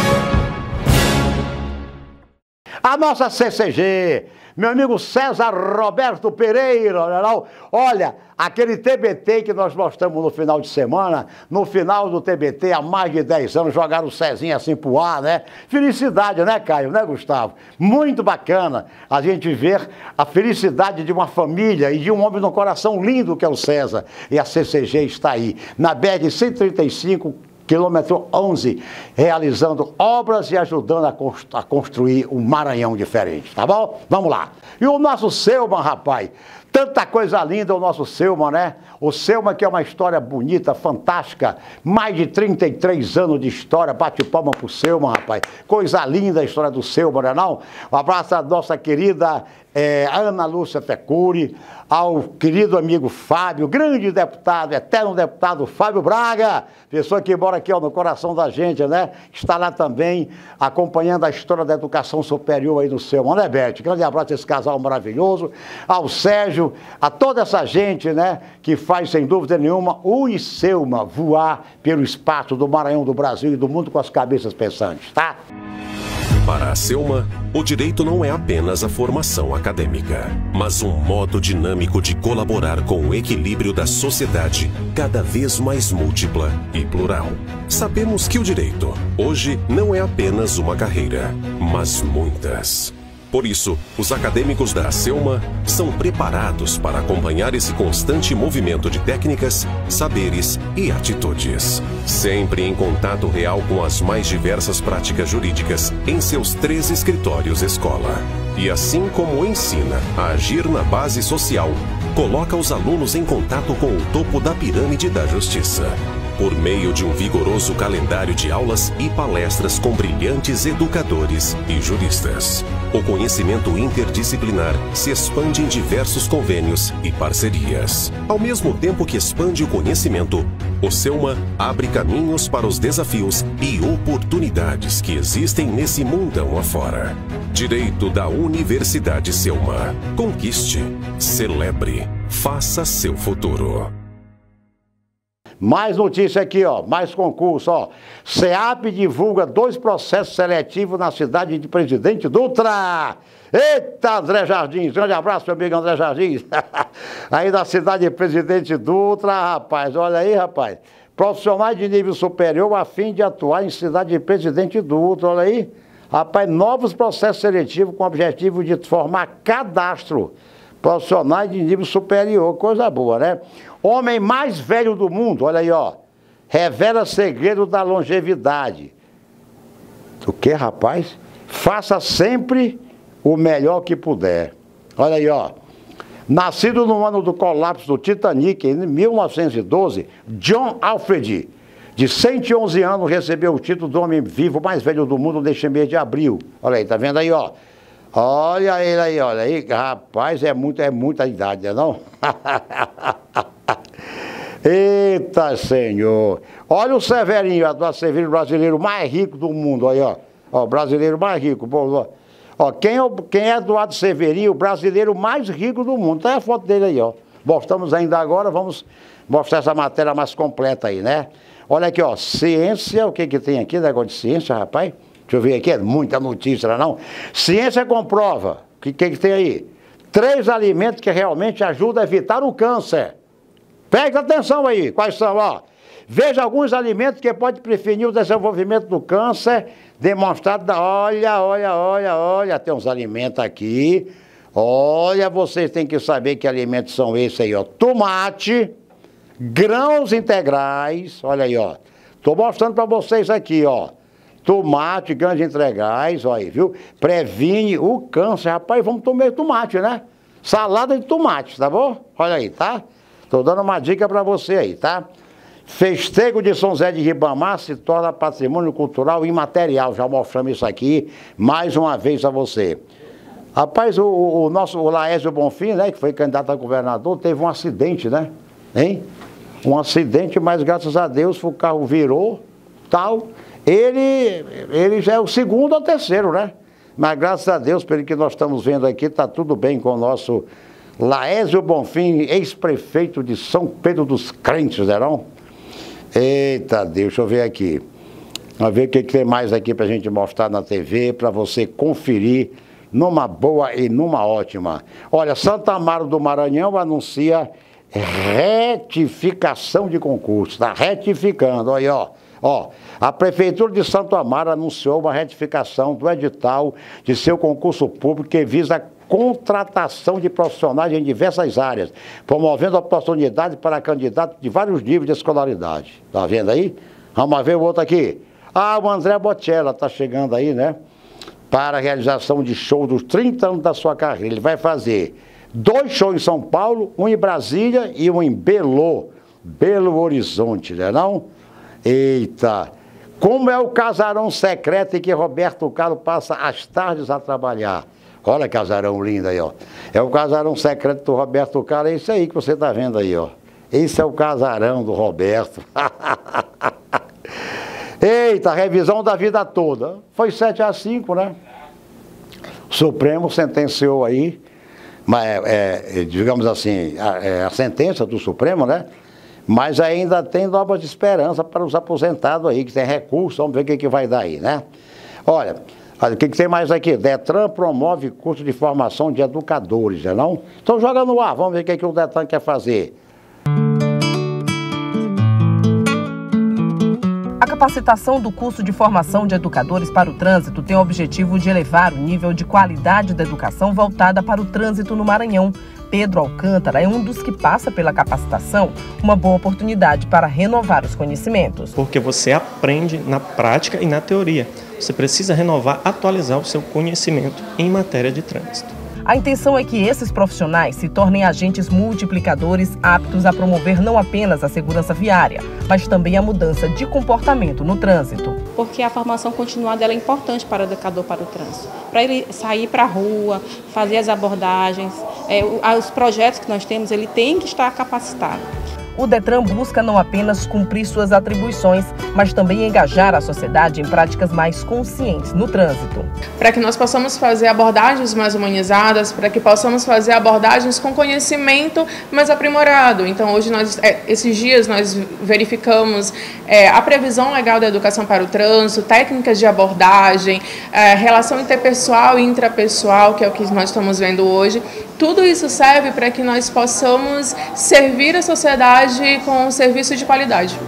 A nossa C C G, meu amigo César Roberto Pereira, olha, não? Olha, aquele T B T que nós mostramos no final de semana, no final do T B T, há mais de dez anos, jogaram o Cezinha assim pro ar, né? Felicidade, né, Caio, né, Gustavo? Muito bacana a gente ver a felicidade de uma família e de um homem no coração lindo que é o César. E a C C G está aí, na B R cento e trinta e cinco, quilômetro onze, realizando obras e ajudando a, constru a construir um Maranhão diferente, tá bom? Vamos lá. E o nosso Selman, rapaz, tanta coisa linda o nosso Selman, né? O Selman que é uma história bonita, fantástica, mais de trinta e três anos de história, bate palma pro Selman, rapaz. Coisa linda a história do Selman, não é não? Um abraço à nossa querida é, Ana Lúcia Tecuri, ao querido amigo Fábio, grande deputado, eterno deputado Fábio Braga, pessoa que mora aqui ó, no coração da gente, né? Está lá também acompanhando a história da educação superior aí no Selman, né, Beth? Grande abraço a esse casal maravilhoso, ao Sérgio, a toda essa gente, né, que faz, sem dúvida nenhuma, o Selman voar pelo espaço do Maranhão, do Brasil e do mundo com as cabeças pensantes, tá? Para a Selman, o direito não é apenas a formação acadêmica, mas um modo dinâmico de colaborar com o equilíbrio da sociedade, cada vez mais múltipla e plural. Sabemos que o direito, hoje, não é apenas uma carreira, mas muitas. Por isso, os acadêmicos da Selman são preparados para acompanhar esse constante movimento de técnicas, saberes e atitudes. Sempre em contato real com as mais diversas práticas jurídicas em seus três escritórios escola. E assim como ensina a agir na base social, coloca os alunos em contato com o topo da pirâmide da justiça. por meio de um vigoroso calendário de aulas e palestras com brilhantes educadores e juristas. O conhecimento interdisciplinar se expande em diversos convênios e parcerias. Ao mesmo tempo que expande o conhecimento, o Selma abre caminhos para os desafios e oportunidades que existem nesse mundão afora. Direito da Universidade Selma. Conquiste, celebre, faça seu futuro. Mais notícia aqui, ó, mais concurso, ó. SEAP divulga dois processos seletivos na cidade de Presidente Dutra. Eita, André Jardins, grande abraço, meu amigo André Jardins. Aí da cidade de Presidente Dutra, rapaz, olha aí, rapaz. Profissionais de nível superior a fim de atuar em cidade de Presidente Dutra, olha aí. Rapaz, novos processos seletivos com o objetivo de formar cadastro. Profissionais de nível superior, coisa boa, né? Homem mais velho do mundo, olha aí, ó. Revela segredo da longevidade. O que, rapaz? Faça sempre o melhor que puder. Olha aí, ó. Nascido no ano do colapso do Titanic, em mil novecentos e doze, John Alfred, de cento e onze anos, recebeu o título do homem vivo mais velho do mundo neste mês de abril. Olha aí, tá vendo aí, ó. Olha ele aí, olha aí. Rapaz, é, muito, é muita idade, não é não? Eita, Senhor. Olha o Severinho, Eduardo Severino, brasileiro mais rico do mundo. Aí, ó. Ó, brasileiro mais rico. Ó, quem é, quem é Eduardo Severino, o brasileiro mais rico do mundo? Tá a foto dele aí, ó. Mostramos ainda agora, vamos mostrar essa matéria mais completa aí, né? Olha aqui, ó. Ciência, o que que tem aqui? Negócio de ciência, rapaz? Deixa eu ver aqui, é muita notícia, não? Ciência comprova. O que, que que tem aí? Três alimentos que realmente ajudam a evitar o câncer. Presta atenção aí, quais são, ó. Veja alguns alimentos que podem prevenir o desenvolvimento do câncer, demonstrado da... Olha, olha, olha, olha, tem uns alimentos aqui. Olha, vocês têm que saber que alimentos são esses aí, ó. Tomate, grãos integrais, olha aí, ó. Tô mostrando para vocês aqui, ó. Tomate, grãos integrais, olha aí, viu? Previne o câncer. Rapaz, vamos comer tomate, né? Salada de tomate, tá bom? Olha aí, tá? Tô dando uma dica para você aí, tá? Festeiro de São José de Ribamar se torna patrimônio cultural imaterial. Já mostramos isso aqui mais uma vez a você. Rapaz, o, o nosso o Laésio Bonfim, né, que foi candidato a governador, teve um acidente, né? Hein? Um acidente, mas graças a Deus o carro virou, tal. Ele, ele já é o segundo ou terceiro, né? Mas graças a Deus, pelo que nós estamos vendo aqui, está tudo bem com o nosso Laésio Bonfim, ex-prefeito de São Pedro dos Crentes, né não? Eita Deus, deixa eu ver aqui. Vamos ver o que tem mais aqui para a gente mostrar na T V, para você conferir numa boa e numa ótima. Olha, Santa Amaro do Maranhão anuncia retificação de concurso, está retificando, olha aí, ó. Ó, a Prefeitura de Santo Amaro anunciou uma retificação do edital de seu concurso público que visa a contratação de profissionais em diversas áreas, promovendo oportunidades para candidatos de vários níveis de escolaridade. Tá vendo aí? Vamos ver o outro aqui. Ah, o André Botella está chegando aí, né? Para a realização de show dos trinta anos da sua carreira. Ele vai fazer dois shows em São Paulo, um em Brasília e um em Belo, Belo Horizonte, né não? Eita! Como é o casarão secreto em que Roberto Carlos passa as tardes a trabalhar? Olha casarão lindo aí, ó. É o casarão secreto do Roberto Carlos, é isso aí que você tá vendo aí, ó. Esse é o casarão do Roberto. Eita, revisão da vida toda. Foi sete a cinco, né? O Supremo sentenciou aí, mas, é, é, digamos assim, a, é, a sentença do Supremo, né? Mas ainda tem novas esperanças para os aposentados aí, que tem recurso, vamos ver o que, que vai dar aí, né? Olha, o que, que tem mais aqui? Detran promove curso de formação de educadores, não é não? Então joga no ar, vamos ver o que, que o Detran quer fazer. A capacitação do curso de formação de educadores para o trânsito tem o objetivo de elevar o nível de qualidade da educação voltada para o trânsito no Maranhão. Pedro Alcântara é um dos que passa pela capacitação, uma boa oportunidade para renovar os conhecimentos. Porque você aprende na prática e na teoria. Você precisa renovar, atualizar o seu conhecimento em matéria de trânsito. A intenção é que esses profissionais se tornem agentes multiplicadores aptos a promover não apenas a segurança viária, mas também a mudança de comportamento no trânsito. Porque a formação continuada ela é importante para o educador para o trânsito. Para ele sair para a rua, fazer as abordagens, é, os projetos que nós temos, ele tem que estar capacitado. O Detran busca não apenas cumprir suas atribuições, mas também engajar a sociedade em práticas mais conscientes no trânsito. Para que nós possamos fazer abordagens mais humanizadas, para que possamos fazer abordagens com conhecimento mais aprimorado. Então, hoje, nós, é, esses dias, nós verificamos é, a previsão legal da educação para o trânsito, técnicas de abordagem, é, relação interpessoal e intrapessoal, que é o que nós estamos vendo hoje. Tudo isso serve para que nós possamos servir a sociedade com um serviço de qualidade.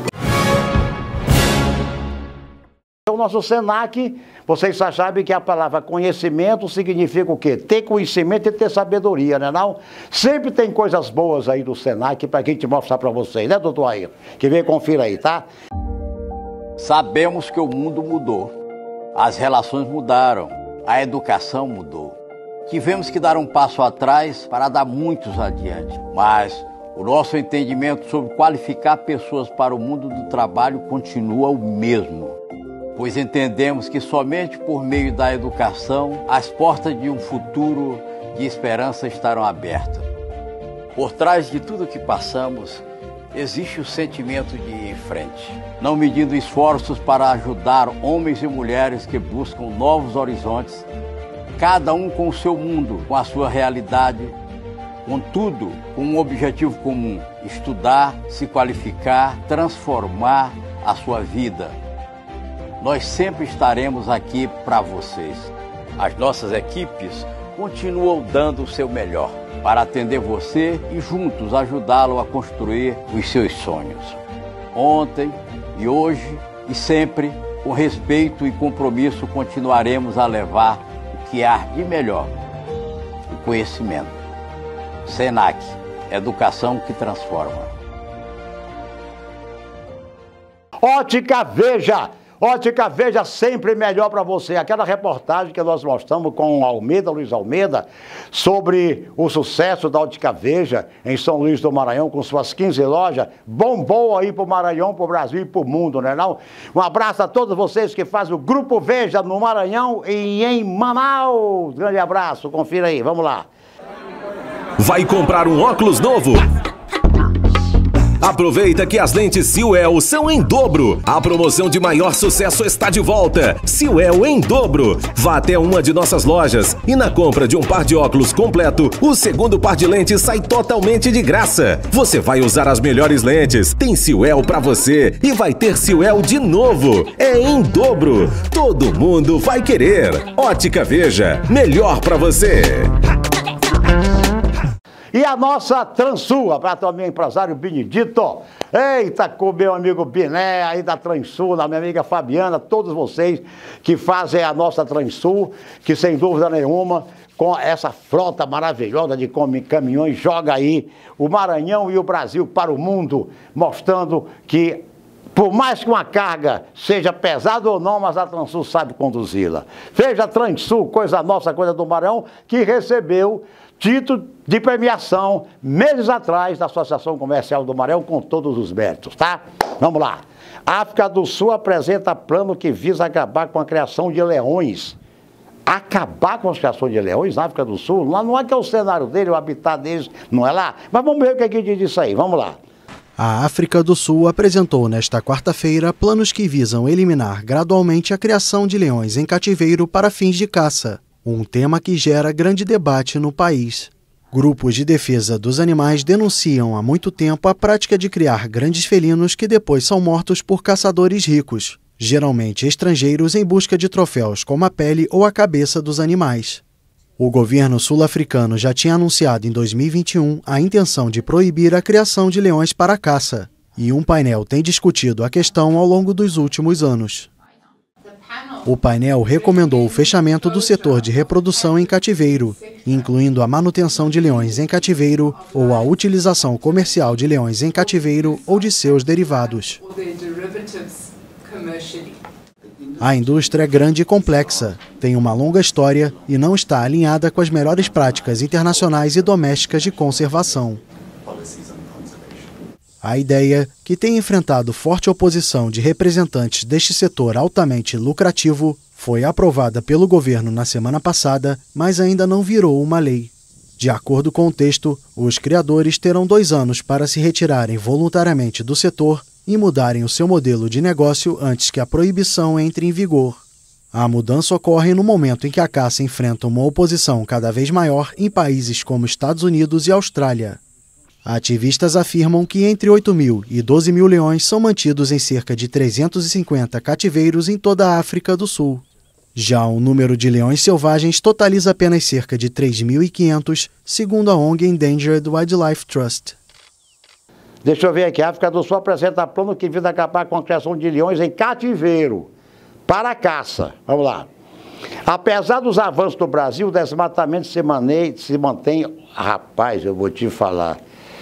O nosso Senac, vocês já sabem que a palavra conhecimento significa o quê? Ter conhecimento e ter sabedoria, né não? Sempre tem coisas boas aí do Senac para a gente mostrar para vocês, né, doutor Ayrton? Que vem, confira aí, tá? Sabemos que o mundo mudou, as relações mudaram, a educação mudou. Tivemos que dar um passo atrás para dar muitos adiante, mas o nosso entendimento sobre qualificar pessoas para o mundo do trabalho continua o mesmo, pois entendemos que somente por meio da educação as portas de um futuro de esperança estarão abertas. Por trás de tudo que passamos, existe o sentimento de ir em frente, não medindo esforços para ajudar homens e mulheres que buscam novos horizontes, cada um com o seu mundo, com a sua realidade, contudo, com um objetivo comum: estudar, se qualificar, transformar a sua vida. Nós sempre estaremos aqui para vocês. As nossas equipes continuam dando o seu melhor para atender você e juntos ajudá-lo a construir os seus sonhos. Ontem e hoje e sempre, com respeito e compromisso, continuaremos a levar que há de melhor, o conhecimento. Senac, educação que transforma. Ótica Veja! Ótica Veja sempre melhor para você. Aquela reportagem que nós mostramos com o Almeida, Luiz Almeida, sobre o sucesso da Ótica Veja em São Luís do Maranhão, com suas quinze lojas, bombou aí pro Maranhão, pro Brasil e pro mundo, né não? Um abraço a todos vocês que fazem o Grupo Veja no Maranhão e em Manaus. Grande abraço, confira aí, vamos lá. Vai comprar um óculos novo? Aproveita que as lentes Silwell são em dobro. A promoção de maior sucesso está de volta. Silwell em dobro. Vá até uma de nossas lojas e na compra de um par de óculos completo, o segundo par de lentes sai totalmente de graça. Você vai usar as melhores lentes. Tem Silwell pra você e vai ter Silwell de novo. É em dobro. Todo mundo vai querer. Ótica Veja, melhor pra você. E a nossa Transul, para também empresário Benedito. Eita, com o meu amigo Biné, aí da Transul, a minha amiga Fabiana, todos vocês que fazem a nossa Transul, que sem dúvida nenhuma, com essa frota maravilhosa de caminhões, joga aí o Maranhão e o Brasil para o mundo, mostrando que por mais que uma carga seja pesada ou não, mas a Transul sabe conduzi-la. Veja a Transul, coisa nossa, coisa do Maranhão, que recebeu título de premiação meses atrás da Associação Comercial do Maranhão com todos os méritos, tá? Vamos lá. A África do Sul apresenta plano que visa acabar com a criação de leões. Acabar com a criação de leões na África do Sul? Lá não é que é o cenário dele, o habitat deles, não é lá? Mas vamos ver o que é que diz disso aí, vamos lá. A África do Sul apresentou nesta quarta-feira planos que visam eliminar gradualmente a criação de leões em cativeiro para fins de caça, um tema que gera grande debate no país. Grupos de defesa dos animais denunciam há muito tempo a prática de criar grandes felinos que depois são mortos por caçadores ricos, geralmente estrangeiros em busca de troféus como a pele ou a cabeça dos animais. O governo sul-africano já tinha anunciado em dois mil e vinte e um a intenção de proibir a criação de leões para caça, e um painel tem discutido a questão ao longo dos últimos anos. O painel recomendou o fechamento do setor de reprodução em cativeiro, incluindo a manutenção de leões em cativeiro ou a utilização comercial de leões em cativeiro ou de seus derivados. A indústria é grande e complexa, tem uma longa história e não está alinhada com as melhores práticas internacionais e domésticas de conservação. A ideia, que tem enfrentado forte oposição de representantes deste setor altamente lucrativo, foi aprovada pelo governo na semana passada, mas ainda não virou uma lei. De acordo com o texto, os criadores terão dois anos para se retirarem voluntariamente do setor e mudarem o seu modelo de negócio antes que a proibição entre em vigor. A mudança ocorre no momento em que a caça enfrenta uma oposição cada vez maior em países como Estados Unidos e Austrália. Ativistas afirmam que entre oito mil e doze mil leões são mantidos em cerca de trezentos e cinquenta cativeiros em toda a África do Sul. Já o número de leões selvagens totaliza apenas cerca de três mil e quinhentos, segundo a O N G Endangered Wildlife Trust. Deixa eu ver aqui, a África do Sul apresenta plano que visa acabar com a criação de leões em cativeiro para a caça. Vamos lá. Apesar dos avanços do Brasil, o desmatamento se, mane... se mantém... Rapaz, eu vou te falar.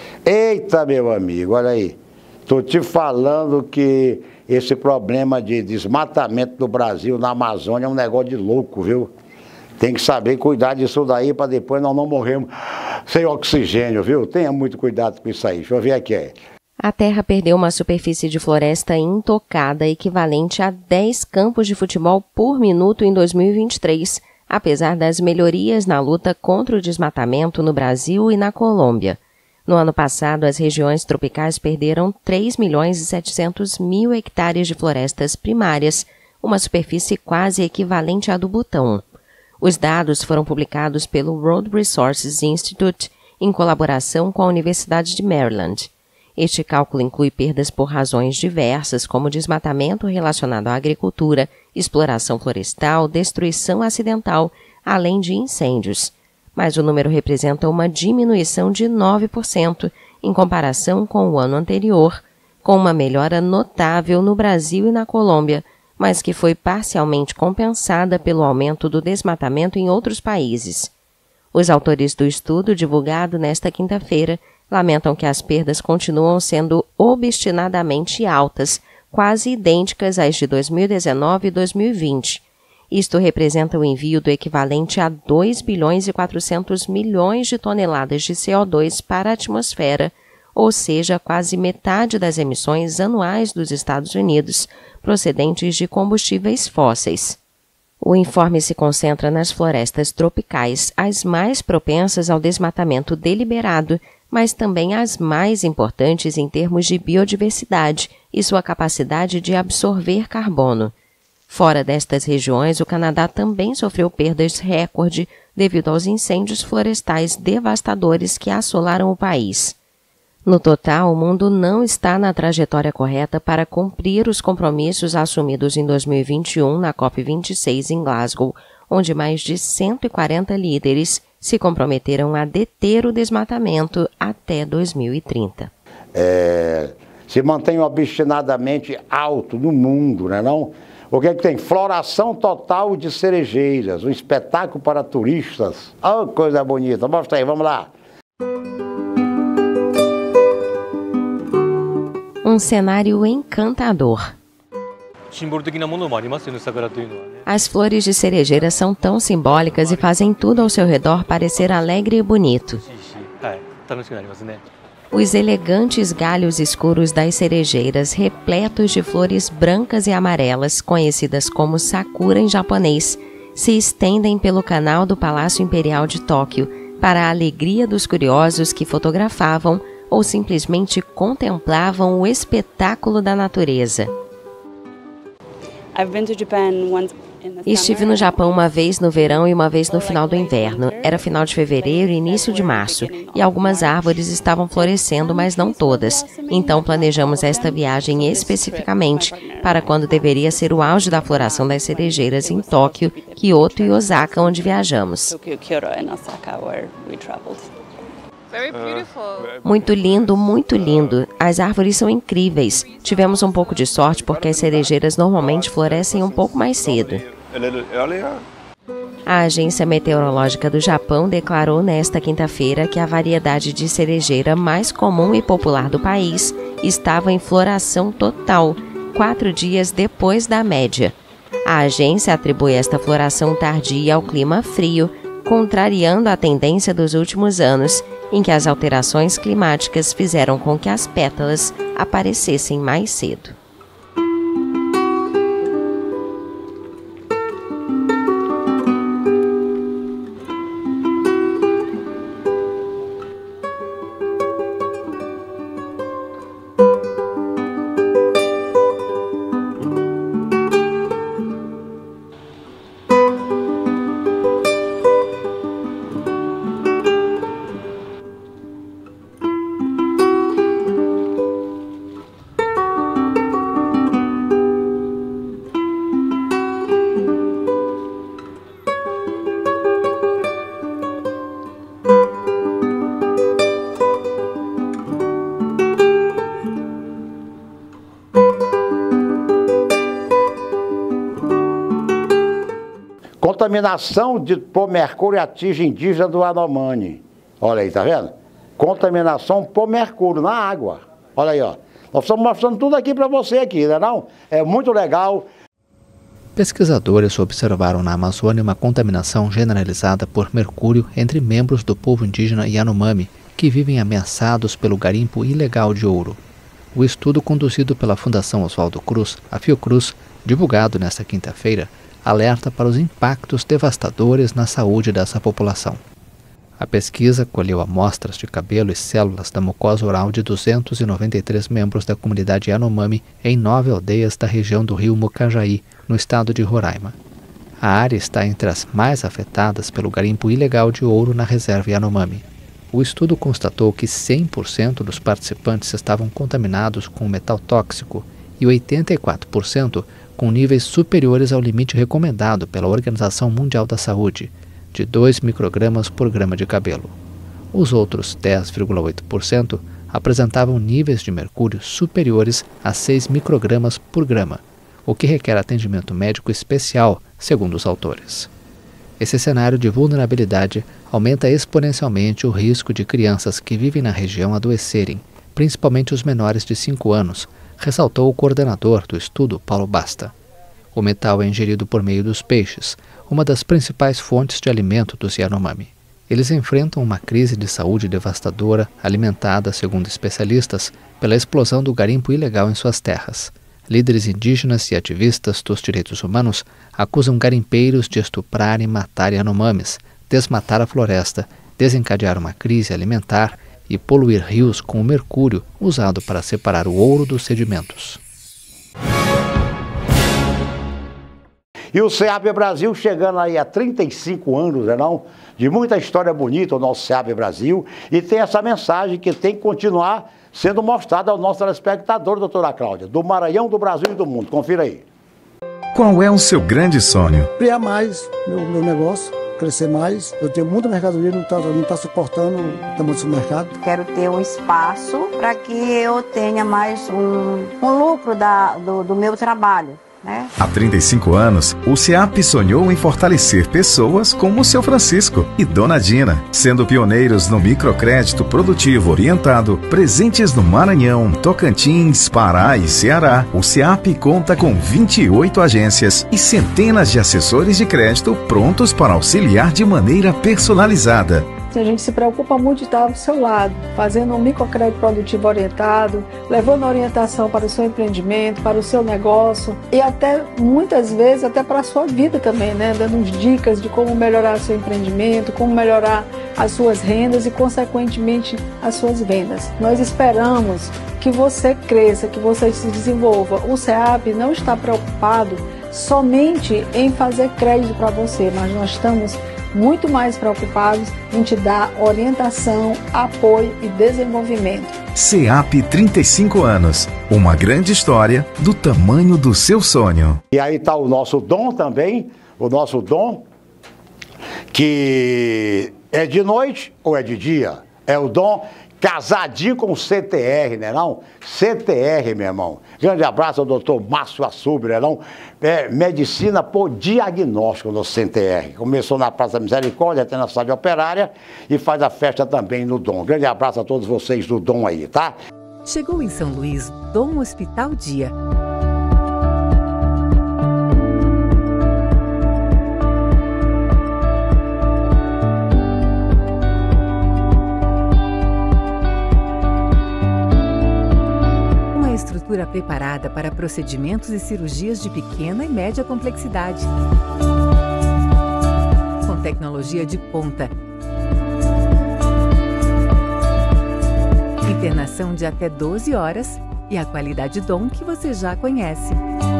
Eita, meu amigo, olha aí. Estou te falando que esse problema de desmatamento do Brasil na Amazônia é um negócio de louco, viu? Tem que saber cuidar disso daí para depois nós não morrermos sem oxigênio, viu? Tenha muito cuidado com isso aí. Deixa eu ver aqui. A Terra perdeu uma superfície de floresta intocada equivalente a dez campos de futebol por minuto em dois mil e vinte e três, apesar das melhorias na luta contra o desmatamento no Brasil e na Colômbia. No ano passado, as regiões tropicais perderam três milhões e setecentos mil hectares de florestas primárias, uma superfície quase equivalente à do Butão. Os dados foram publicados pelo World Resources Institute em colaboração com a Universidade de Maryland. Este cálculo inclui perdas por razões diversas, como desmatamento relacionado à agricultura, exploração florestal, destruição acidental, além de incêndios. Mas o número representa uma diminuição de nove por cento em comparação com o ano anterior, com uma melhora notável no Brasil e na Colômbia, mas que foi parcialmente compensada pelo aumento do desmatamento em outros países. Os autores do estudo, divulgado nesta quinta-feira, lamentam que as perdas continuam sendo obstinadamente altas, quase idênticas às de dois mil e dezenove e dois mil e vinte. Isto representa o envio do equivalente a dois bilhões e quatrocentos milhões de toneladas de C O dois para a atmosfera, ou seja, quase metade das emissões anuais dos Estados Unidos, procedentes de combustíveis fósseis. O informe se concentra nas florestas tropicais, as mais propensas ao desmatamento deliberado, mas também as mais importantes em termos de biodiversidade e sua capacidade de absorver carbono. Fora destas regiões, o Canadá também sofreu perdas recorde devido aos incêndios florestais devastadores que assolaram o país. No total, o mundo não está na trajetória correta para cumprir os compromissos assumidos em dois mil e vinte e um na COP vinte e seis em Glasgow, onde mais de cento e quarenta líderes se comprometeram a deter o desmatamento até dois mil e trinta. É, se mantém obstinadamente alto no mundo, né, não? O que é que tem? Floração total de cerejeiras, um espetáculo para turistas. Oh, coisa bonita. Mostra aí, vamos lá. Um cenário encantador. As flores de cerejeira são tão simbólicas e fazem tudo ao seu redor parecer alegre e bonito. Os elegantes galhos escuros das cerejeiras, repletos de flores brancas e amarelas, conhecidas como sakura em japonês, se estendem pelo canal do Palácio Imperial de Tóquio para a alegria dos curiosos que fotografavam ou simplesmente contemplavam o espetáculo da natureza. Estive no Japão uma vez no verão e uma vez no final do inverno. Era final de fevereiro e início de março, e algumas árvores estavam florescendo, mas não todas. Então planejamos esta viagem especificamente para quando deveria ser o auge da floração das cerejeiras em Tóquio, Kyoto e Osaka, onde viajamos. Muito lindo, muito lindo. As árvores são incríveis. Tivemos um pouco de sorte porque as cerejeiras normalmente florescem um pouco mais cedo. A Agência Meteorológica do Japão declarou nesta quinta-feira que a variedade de cerejeira mais comum e popular do país estava em floração total, quatro dias depois da média. A agência atribui esta floração tardia ao clima frio, contrariando a tendência dos últimos anos, em que as alterações climáticas fizeram com que as pétalas aparecessem mais cedo. Contaminação de, por mercúrio atinge indígena do Yanomami. Olha aí, tá vendo? Contaminação por mercúrio na água. Olha aí, ó. Nós estamos mostrando tudo aqui para você aqui, né não? É muito legal. Pesquisadores observaram na Amazônia uma contaminação generalizada por mercúrio entre membros do povo indígena Yanomami, que vivem ameaçados pelo garimpo ilegal de ouro. O estudo conduzido pela Fundação Oswaldo Cruz, a Fiocruz, divulgado nesta quinta-feira, alerta para os impactos devastadores na saúde dessa população. A pesquisa colheu amostras de cabelo e células da mucosa oral de duzentos e noventa e três membros da comunidade Yanomami em nove aldeias da região do rio Mucajaí, no estado de Roraima. A área está entre as mais afetadas pelo garimpo ilegal de ouro na reserva Yanomami. O estudo constatou que cem por cento dos participantes estavam contaminados com metal tóxico e oitenta e quatro por cento com níveis superiores ao limite recomendado pela Organização Mundial da Saúde, de dois microgramas por grama de cabelo. Os outros dez vírgula oito por cento apresentavam níveis de mercúrio superiores a seis microgramas por grama, o que requer atendimento médico especial, segundo os autores. Esse cenário de vulnerabilidade aumenta exponencialmente o risco de crianças que vivem na região adoecerem, principalmente os menores de cinco anos, ressaltou o coordenador do estudo, Paulo Basta. O metal é ingerido por meio dos peixes, uma das principais fontes de alimento dos Yanomami. Eles enfrentam uma crise de saúde devastadora, alimentada, segundo especialistas, pela explosão do garimpo ilegal em suas terras. Líderes indígenas e ativistas dos direitos humanos acusam garimpeiros de estuprar e matar Yanomamis, desmatar a floresta, desencadear uma crise alimentar e poluir rios com o mercúrio usado para separar o ouro dos sedimentos. E o SEAP Brasil chegando aí a trinta e cinco anos, né não? De muita história bonita o nosso SEAP Brasil, e tem essa mensagem que tem que continuar sendo mostrada ao nosso telespectador, doutora Cláudia, do Maranhão, do Brasil e do mundo. Confira aí. Qual é o seu grande sonho? Criar mais meu, meu negócio, crescer mais. Eu tenho muita mercadoria, não está não tá suportando o tamanho do mercado. Quero ter um espaço para que eu tenha mais um, um lucro da, do, do meu trabalho. Né? Há trinta e cinco anos, o SEAP sonhou em fortalecer pessoas como o seu Francisco e Dona Dina, sendo pioneiros no microcrédito produtivo orientado, presentes no Maranhão, Tocantins, Pará e Ceará. O SEAP conta com vinte e oito agências e centenas de assessores de crédito prontos para auxiliar de maneira personalizada. A gente se preocupa muito de estar ao seu lado, fazendo um microcrédito produtivo orientado, levando orientação para o seu empreendimento, para o seu negócio e até, muitas vezes, até para a sua vida também, né? Dando dicas de como melhorar seu empreendimento, como melhorar as suas rendas e, consequentemente, as suas vendas. Nós esperamos que você cresça, que você se desenvolva. O SEAP não está preocupado somente em fazer crédito para você, mas nós estamos muito mais preocupados em te dar orientação, apoio e desenvolvimento. SEAP trinta e cinco anos, uma grande história do tamanho do seu sonho. E aí está o nosso Dom também, o nosso Dom, que é de noite ou é de dia? É o Dom casadinho com o C T R, né não? C T R, meu irmão. Grande abraço ao doutor Márcio Assub, né não? É, medicina por diagnóstico no C T R. Começou na Praça da Misericórdia, até na cidade operária, e faz a festa também no Dom. Grande abraço a todos vocês do Dom aí, tá? Chegou em São Luís, Dom Hospital Dia. estrutura preparada para procedimentos e cirurgias de pequena e média complexidade. Com tecnologia de ponta. Internação de até doze horas e a qualidade D O M que você já conhece.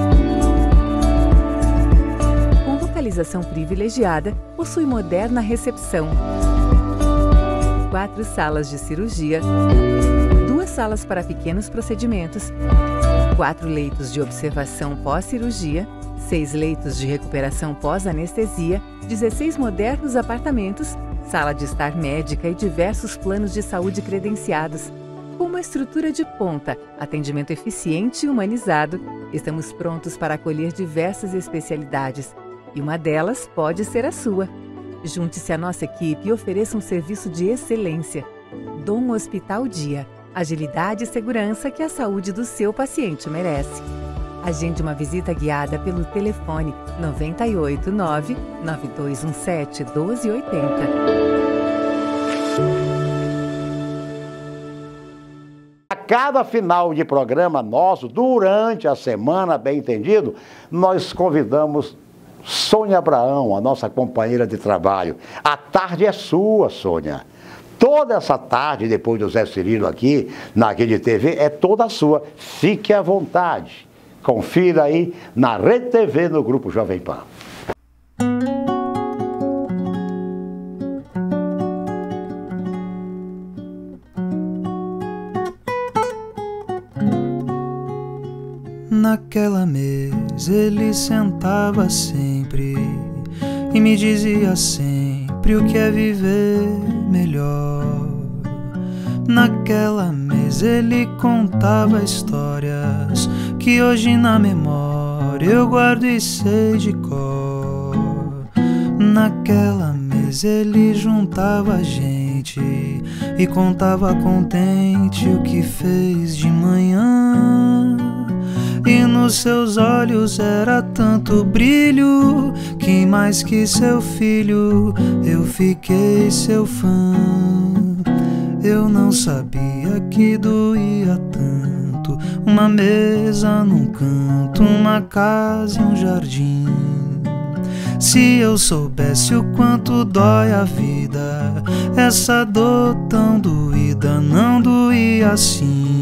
Com localização privilegiada, possui moderna recepção. Quatro salas de cirurgia, duas salas para pequenos procedimentos, quatro leitos de observação pós-cirurgia, seis leitos de recuperação pós-anestesia, dezesseis modernos apartamentos, sala de estar médica e diversos planos de saúde credenciados. Com uma estrutura de ponta, atendimento eficiente e humanizado, estamos prontos para acolher diversas especialidades. E uma delas pode ser a sua. Junte-se à nossa equipe e ofereça um serviço de excelência. Dom Hospital Dia. Agilidade e segurança que a saúde do seu paciente merece. Agende uma visita guiada pelo telefone nove oito nove, nove dois um sete, um dois oito zero. A cada final de programa nosso, durante a semana, bem entendido, nós convidamos Sônia Abraão, a nossa companheira de trabalho. A tarde é sua, Sônia. Toda essa tarde, depois do Zé Cirilo aqui, na Rede T V, é toda sua. Fique à vontade. Confira aí na Rede T V, no Grupo Jovem Pan. Naquela mesa ele sentava sempre e me dizia sempre o que é viver melhor. Naquela mesa ele contava histórias que hoje na memória eu guardo e sei de cor. Naquela mesa ele juntava a gente e contava contente o que fez de manhã. E nos seus olhos era tanto brilho que mais que seu filho eu fiquei seu fã. Eu não sabia que doía tanto uma mesa num canto, uma casa e um jardim. Se eu soubesse o quanto dói a vida, essa dor tão doída não doía assim.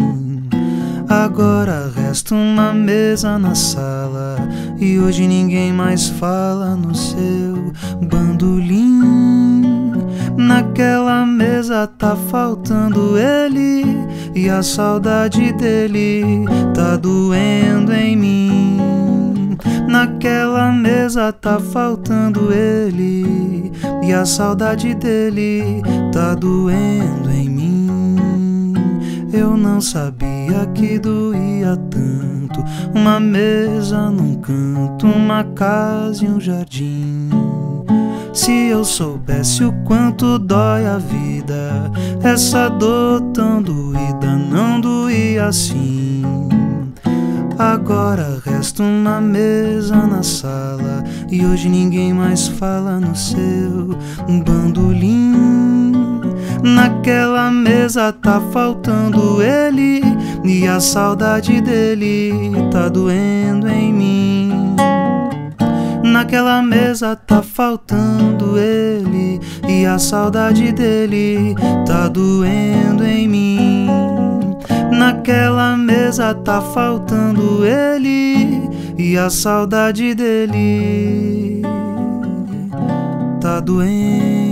Agora resta uma mesa na sala e hoje ninguém mais fala no seu bandolim. Naquela mesa tá faltando ele e a saudade dele tá doendo em mim. Naquela mesa tá faltando ele e a saudade dele tá doendo em mim. Eu não sabia que doía tanto uma mesa num canto, uma casa e um jardim. Se eu soubesse o quanto dói a vida, essa dor tão doída não doía assim. Agora resta uma mesa na sala e hoje ninguém mais fala no seu bandolim. Naquela mesa tá faltando ele e a saudade dele tá doendo em mim. Naquela mesa tá faltando ele e a saudade dele tá doendo em mim. Naquela mesa tá faltando ele e a saudade dele tá doendo.